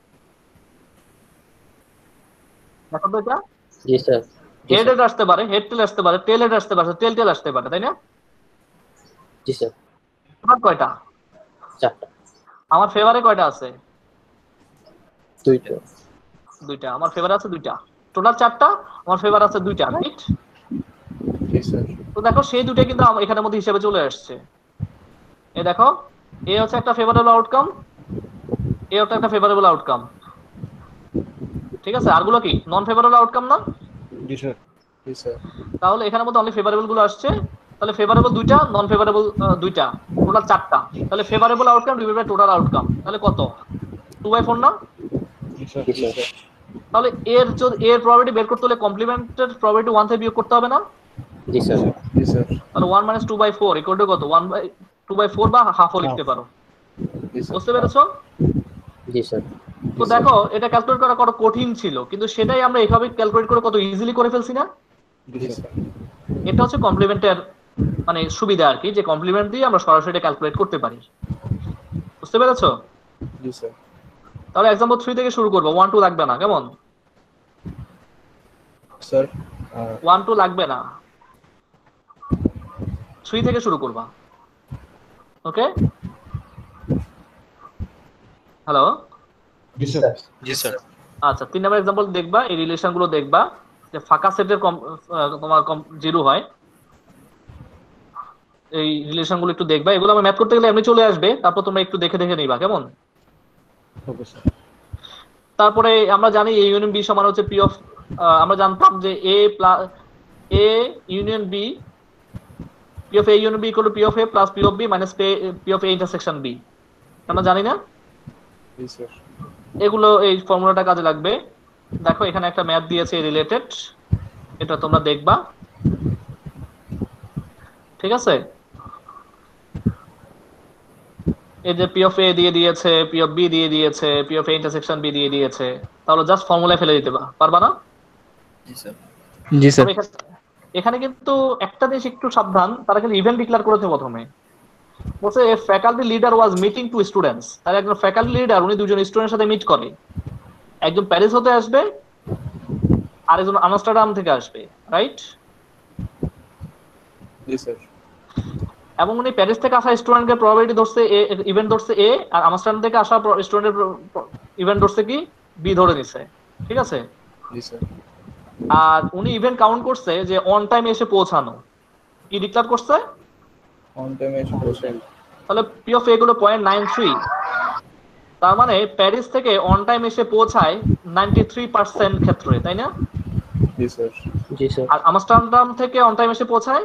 দেখো তো এটা জি স্যার। হেড হেড আসতে পারে, হেড টেল আসতে পারে, টেল হেড আসতে পারে, টেল টেল আসতে পারে, তাই না? জি স্যার। তোমার কয়টা? 4টা। আমার ফেভারে কয়টা আছে? 2টা। 2টা। আমার ফেভারে আছে 2টা, টোটাল 4টা, আমার ফেভার আছে 2টা, রাইট? জি স্যার। তো দেখো সেই দুটো কিন্তু এখানের মধ্যে হিসেবে চলে আসছে। এই দেখো, এ হচ্ছে একটা ফেভারেবল আউটকাম, এ হচ্ছে একটা ফেভারেবল আউটকাম, ঠিক আছে? আরগুলো কি নন ফেভারেবল আউটকাম না? জি স্যার। জি স্যার। তাহলে এখানের মধ্যে অনলি ফেভারেবল গুলো আসছে, তাহলে ফেভারেবল 2টা, নন ফেভারেবল 2টা, টোটাল 4টা। তাহলে favourable outcome divided by total outcome, তাহলে কত? 2/4 না? জি স্যার। জি স্যার। তাহলে এর প্রবাবিলিটি বের করতে হলে কমপ্লিমেন্টের প্রবাবিলিটি 1 থেকে বিয়োগ করতে হবে না? জি স্যার। জি স্যার। তাহলে 1 - 2/4 = কত? 1/2/4 বা হাফও লিখতে পারো। জি স্যার। বুঝতে পেরেছো? জি স্যার। তো দেখো এটা ক্যালকুলেট করা কত কঠিন ছিল, কিন্তু সেটাই আমরা এইভাবে ক্যালকুলেট করে কত ইজিলি করে ফেলছি না। জি স্যার। এটা হচ্ছে কমপ্লিমেন্টের মানে সুবিধা আর কি, যে কমপ্লিমেন্ট দিয়ে আমরা সরাসরি এটা ক্যালকুলেট করতে পারি। বুঝতে পেরেছো? জি স্যার। তাহলে এক্সাম্পল 3 থেকে শুরু করবো, 1 2 লাগবে না, কেমন? স্যার 1 2 লাগবে না, 3 থেকে শুরু করবা। Okay, hello. জি স্যার। জি স্যার। আচ্ছা 3 নাম্বার এক্সাম্পল দেখবা, এই রিলেশন গুলো দেখবা যে ফাঁকা সেটের তোমার জিরো হয়, এই রিলেশন গুলো একটু দেখবা। এগুলো আমরা ম্যাথ করতে গেলে এমনি চলে আসবে, তারপর তোমরা একটু দেখে দেখে নিবা, কেমন? Okay sir. তারপরে আমরা জানি এ ইউনিয়ন বি সমান হচ্ছে পি অফ, আমরা জানতাম যে A plus A union B, P of A union B equal to P of A plus P of B minus P of A intersection B, আমরা জানি না? জি স্যার। এগুলো এই ফর্মুলাটা কাজে লাগবে। দেখো এখানে একটা ম্যাথ দিয়েছে রিলেটেড, এটা তোমরা দেখবা, ঠিক আছে? এই যে পি অফ এ দিয়ে দিয়েছে, পি অফ বি দিয়ে দিয়েছে, P of A intersection B দিয়ে দিয়েছে, তাহলে জাস্ট ফর্মুলায় ফেলে দিতে পারবা না? জি স্যার। জি তবে এখানে কিন্তু একটা জিনিস একটু সাবধান, তারা কিন্তু ইভেন্ট ডিক্লেয়ার করেছে প্রথমে। বলছে a faculty leader was meeting to students, তাহলে একজন ফ্যাকাল্টি লিডার উনি দুজন স্টুডেন্টের সাথে মিট করে, একজন প্যারিস হতে আসবে আর একজন আমস্টারডাম থেকে আসবে, রাইট? জি স্যার। এবং উনি প্যারিস থেকে আসা স্টুডেন্টকে প্রবাবিলিটি ধরছে এ, ইভেন্ট ধরছে এ, আর আমস্টারডাম থেকে আসা স্টুডেন্টের ইভেন্ট ধরছে কি বি ধরে নিছে, ঠিক আছে? জি স্যার। আর উনি ইভেন্ট কাউন্ট করছে যে অন টাইম এসে পৌঁছানো, কি ডিক্লেয়ার করছে? অন টাইমে এসে পৌঁছাই। তাহলে পি অফ এ গুলো 0.93, তার মানে প্যারিস থেকে অন টাইম এসে পৌঁছায় 93% ক্ষেত্রে, তাই না? জি স্যার। জি স্যার। আর আমস্টারডাম থেকে অন টাইম এসে পৌঁছায়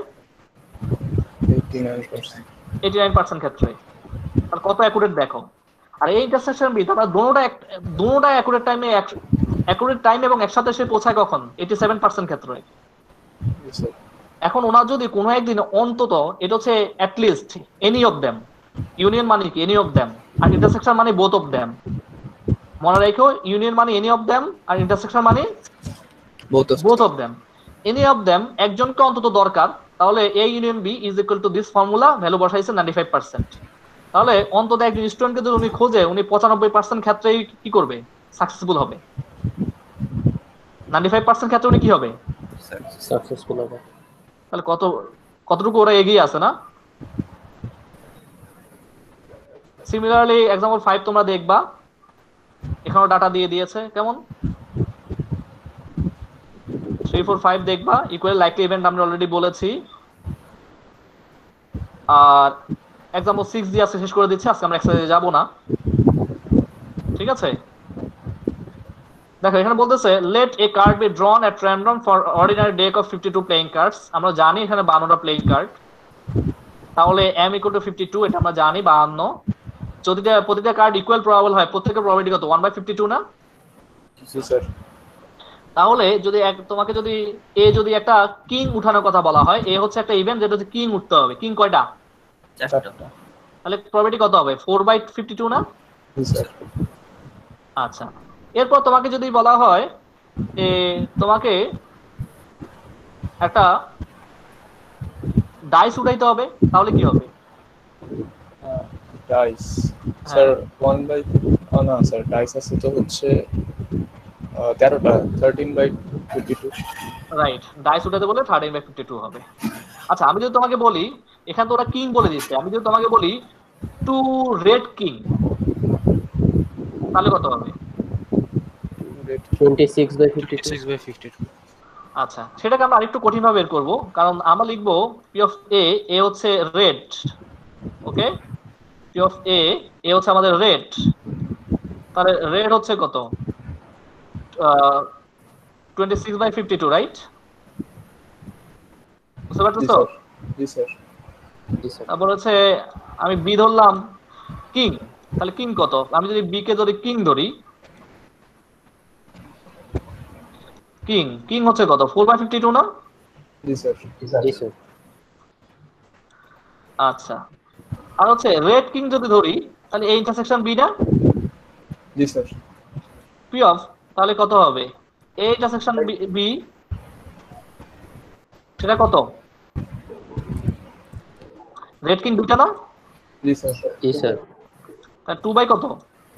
89%। 89% ক্ষেত্রে। আর কত অ্যাকুরেট দেখো। আর এই ইন্টারসেকশন বি তারা দুটোটা অ্যাকুরেট টাইম এবং একসাথে এসে পৌঁছায় কখন? 87% ক্ষেত্রে। জি স্যার। এখন ওনার যদি কোনো একদিন অন্তত, এটা হচ্ছে at least any of them, union মানে কি এনি অফ দেম, আর ইন্টারসেকশন মানে বোথ অফ দেম। মনে রাখো ইউনিয়ন মানে এনি অফ দেম আর ইন্টারসেকশন মানে both of them. Any of them একজনকে অন্তত দরকার, তাহলে A union B is equal to this formula, value বসাইছে 95%। তাহলে অন্তত একজন স্টুডেন্টকে যদি উনি খোঁজে, উনি 95% ক্ষেত্রেই কি করবে? সাকসেসফুল হবে। 95% ক্ষেত্রে উনি কি হবে? সাকসেসফুল হবে। তাহলে কতটুকু ওরা এগিয়ে আছে না? সিমিলারলি এক্সাম্পল 5 তোমরা দেখবা, এখানেও ডাটা দিয়ে দিয়েছে, কেমন? 3 4 5 দেখবা, ইকুয়াল লাইকলি ইভেন্ট আমরা অলরেডি বলেছি। আর এক্সাম্পল 6 দিয়ে আজকে শেষ করে দিচ্ছি, আজকে আমরা এক্সারসাইজে যাব না, ঠিক আছে? দেখো এখানে বলতেছে let a card be drawn at random for ordinary deck of 52 playing cards. আমরা জানি এখানে 52টা প্লেইং কার্ড, তাহলে m ইকুয়াল টু 52, এটা আমরা জানি 52। যদি প্রতিটা কার্ড ইকুয়াল প্রবাবল হয়, প্রত্যেকের প্রবাবিলিটি কত? 1/52 না? জি স্যার। তাহলে যদি তোমাকে যদি যদি একটা কিং উঠানোর কথা বলা হয়, এ হচ্ছে একটা ইভেন্ট যেটা হচ্ছে কিং উঠতে হবে। কিং কয়টা? 4টা। তাহলে প্রবাবিলিটি কত হবে? 4/52 না? জি স্যার। আচ্ছা, এরপর তোমাকে যদি বলা হয় যে তোমাকে একটা ডাইস উঠাইতে হবে, তাহলে কি হবে? ডাইস স্যার 1/, না স্যার ডাইস আছে তো হচ্ছে 13টা, 13/52। রাইট, ডাইস উঠাতে বলে 13/52 হবে। আচ্ছা, আমি যদি তোমাকে বলি, এখানে তো ওরা কিং বলে দিচ্ছে, আমি যদি তোমাকে বলি টু রেড কিং, তাহলে কত হবে? 26/52। আচ্ছা, সেটাকে আমরা আরেকটু কঠিন ভাবে বের করবো, কারণ আমরা লিখবো পি অফ এ হচ্ছে red, okay? P of A হচ্ছে আমাদের রেড, তাহলে রেড হচ্ছে কত? 26/52, রাইট? বুঝতে পারছো? জি স্যার। তারপর হচ্ছে আমি বি ধরলাম কিং, তাহলে কিং কত? আমি যদি বি কে ধরি কিং ধরি, কিং হচ্ছে কত? 4/52 না? জি স্যার। জি স্যার। আচ্ছা, আর হচ্ছে রেড কিং যদি ধরি, তাহলে এই ইন্টারসেকশন বি না? জি স্যার। পি অফ তাহলে কত হবে এ ইন্টারসেকশন বি সেটা কত রেড কিং দুটো না জি স্যার। জি স্যার। তা 2 বাই কত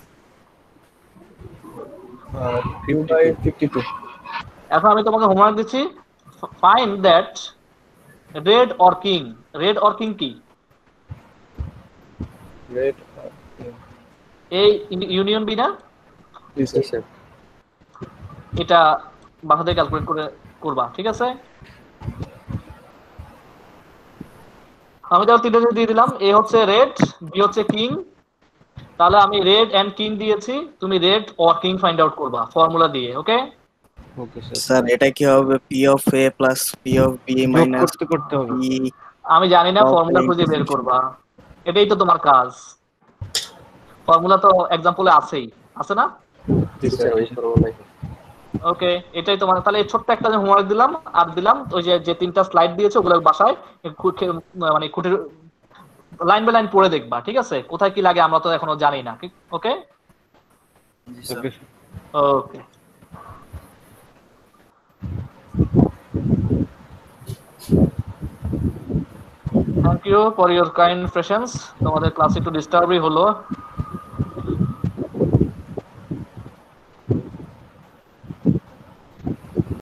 2/52। এখন আমি তোমাকে হোমওয়ার্ক দিচ্ছি find that red or king কি রেড এ ইউনিয়ন বি না জি জি স্যার। স্যার। এটা বাসা থেকে ক্যালকুলেট করে করবা ঠিক আছে আমি তাহলে তিনটে দিয়ে দিলাম এ হচ্ছে রেড বি হচ্ছে কিং তাহলে আমি রেড এন্ড কিং দিয়েছি তুমি red or king find out করবা ফর্মুলা দিয়ে ওকে ওকে স্যার। স্যার এটা কি হবে P of A plus P of B যোগ মাইনাস করতে হবে। পি আমি জানি না Of ফর্মুলা the খুঁজে বের intersection. করবা এটাই তো তোমার কাজ ফর্মুলা তো এক্সাম্পলে আছেই আছে না জি জি স্যার। স্যার ওই ফর্মুলাই। ওকে এটাই তোমার তাহলে এই ছোট্ট একটা হোমওয়ার্ক দিলাম আর দিলাম ওই যে তিনটা স্লাইড দিয়েছে ওগুলো বাসায় মানে খুঁটে লাইন বাই লাইন পড়ে দেখবা ঠিক আছে কোথায় কি লাগে আমরা তো এখনো জানি না ওকে জি sir. Okay okay thank you for your kind presence তোমাদের ক্লাস একটু ডিস্টার্বই হলো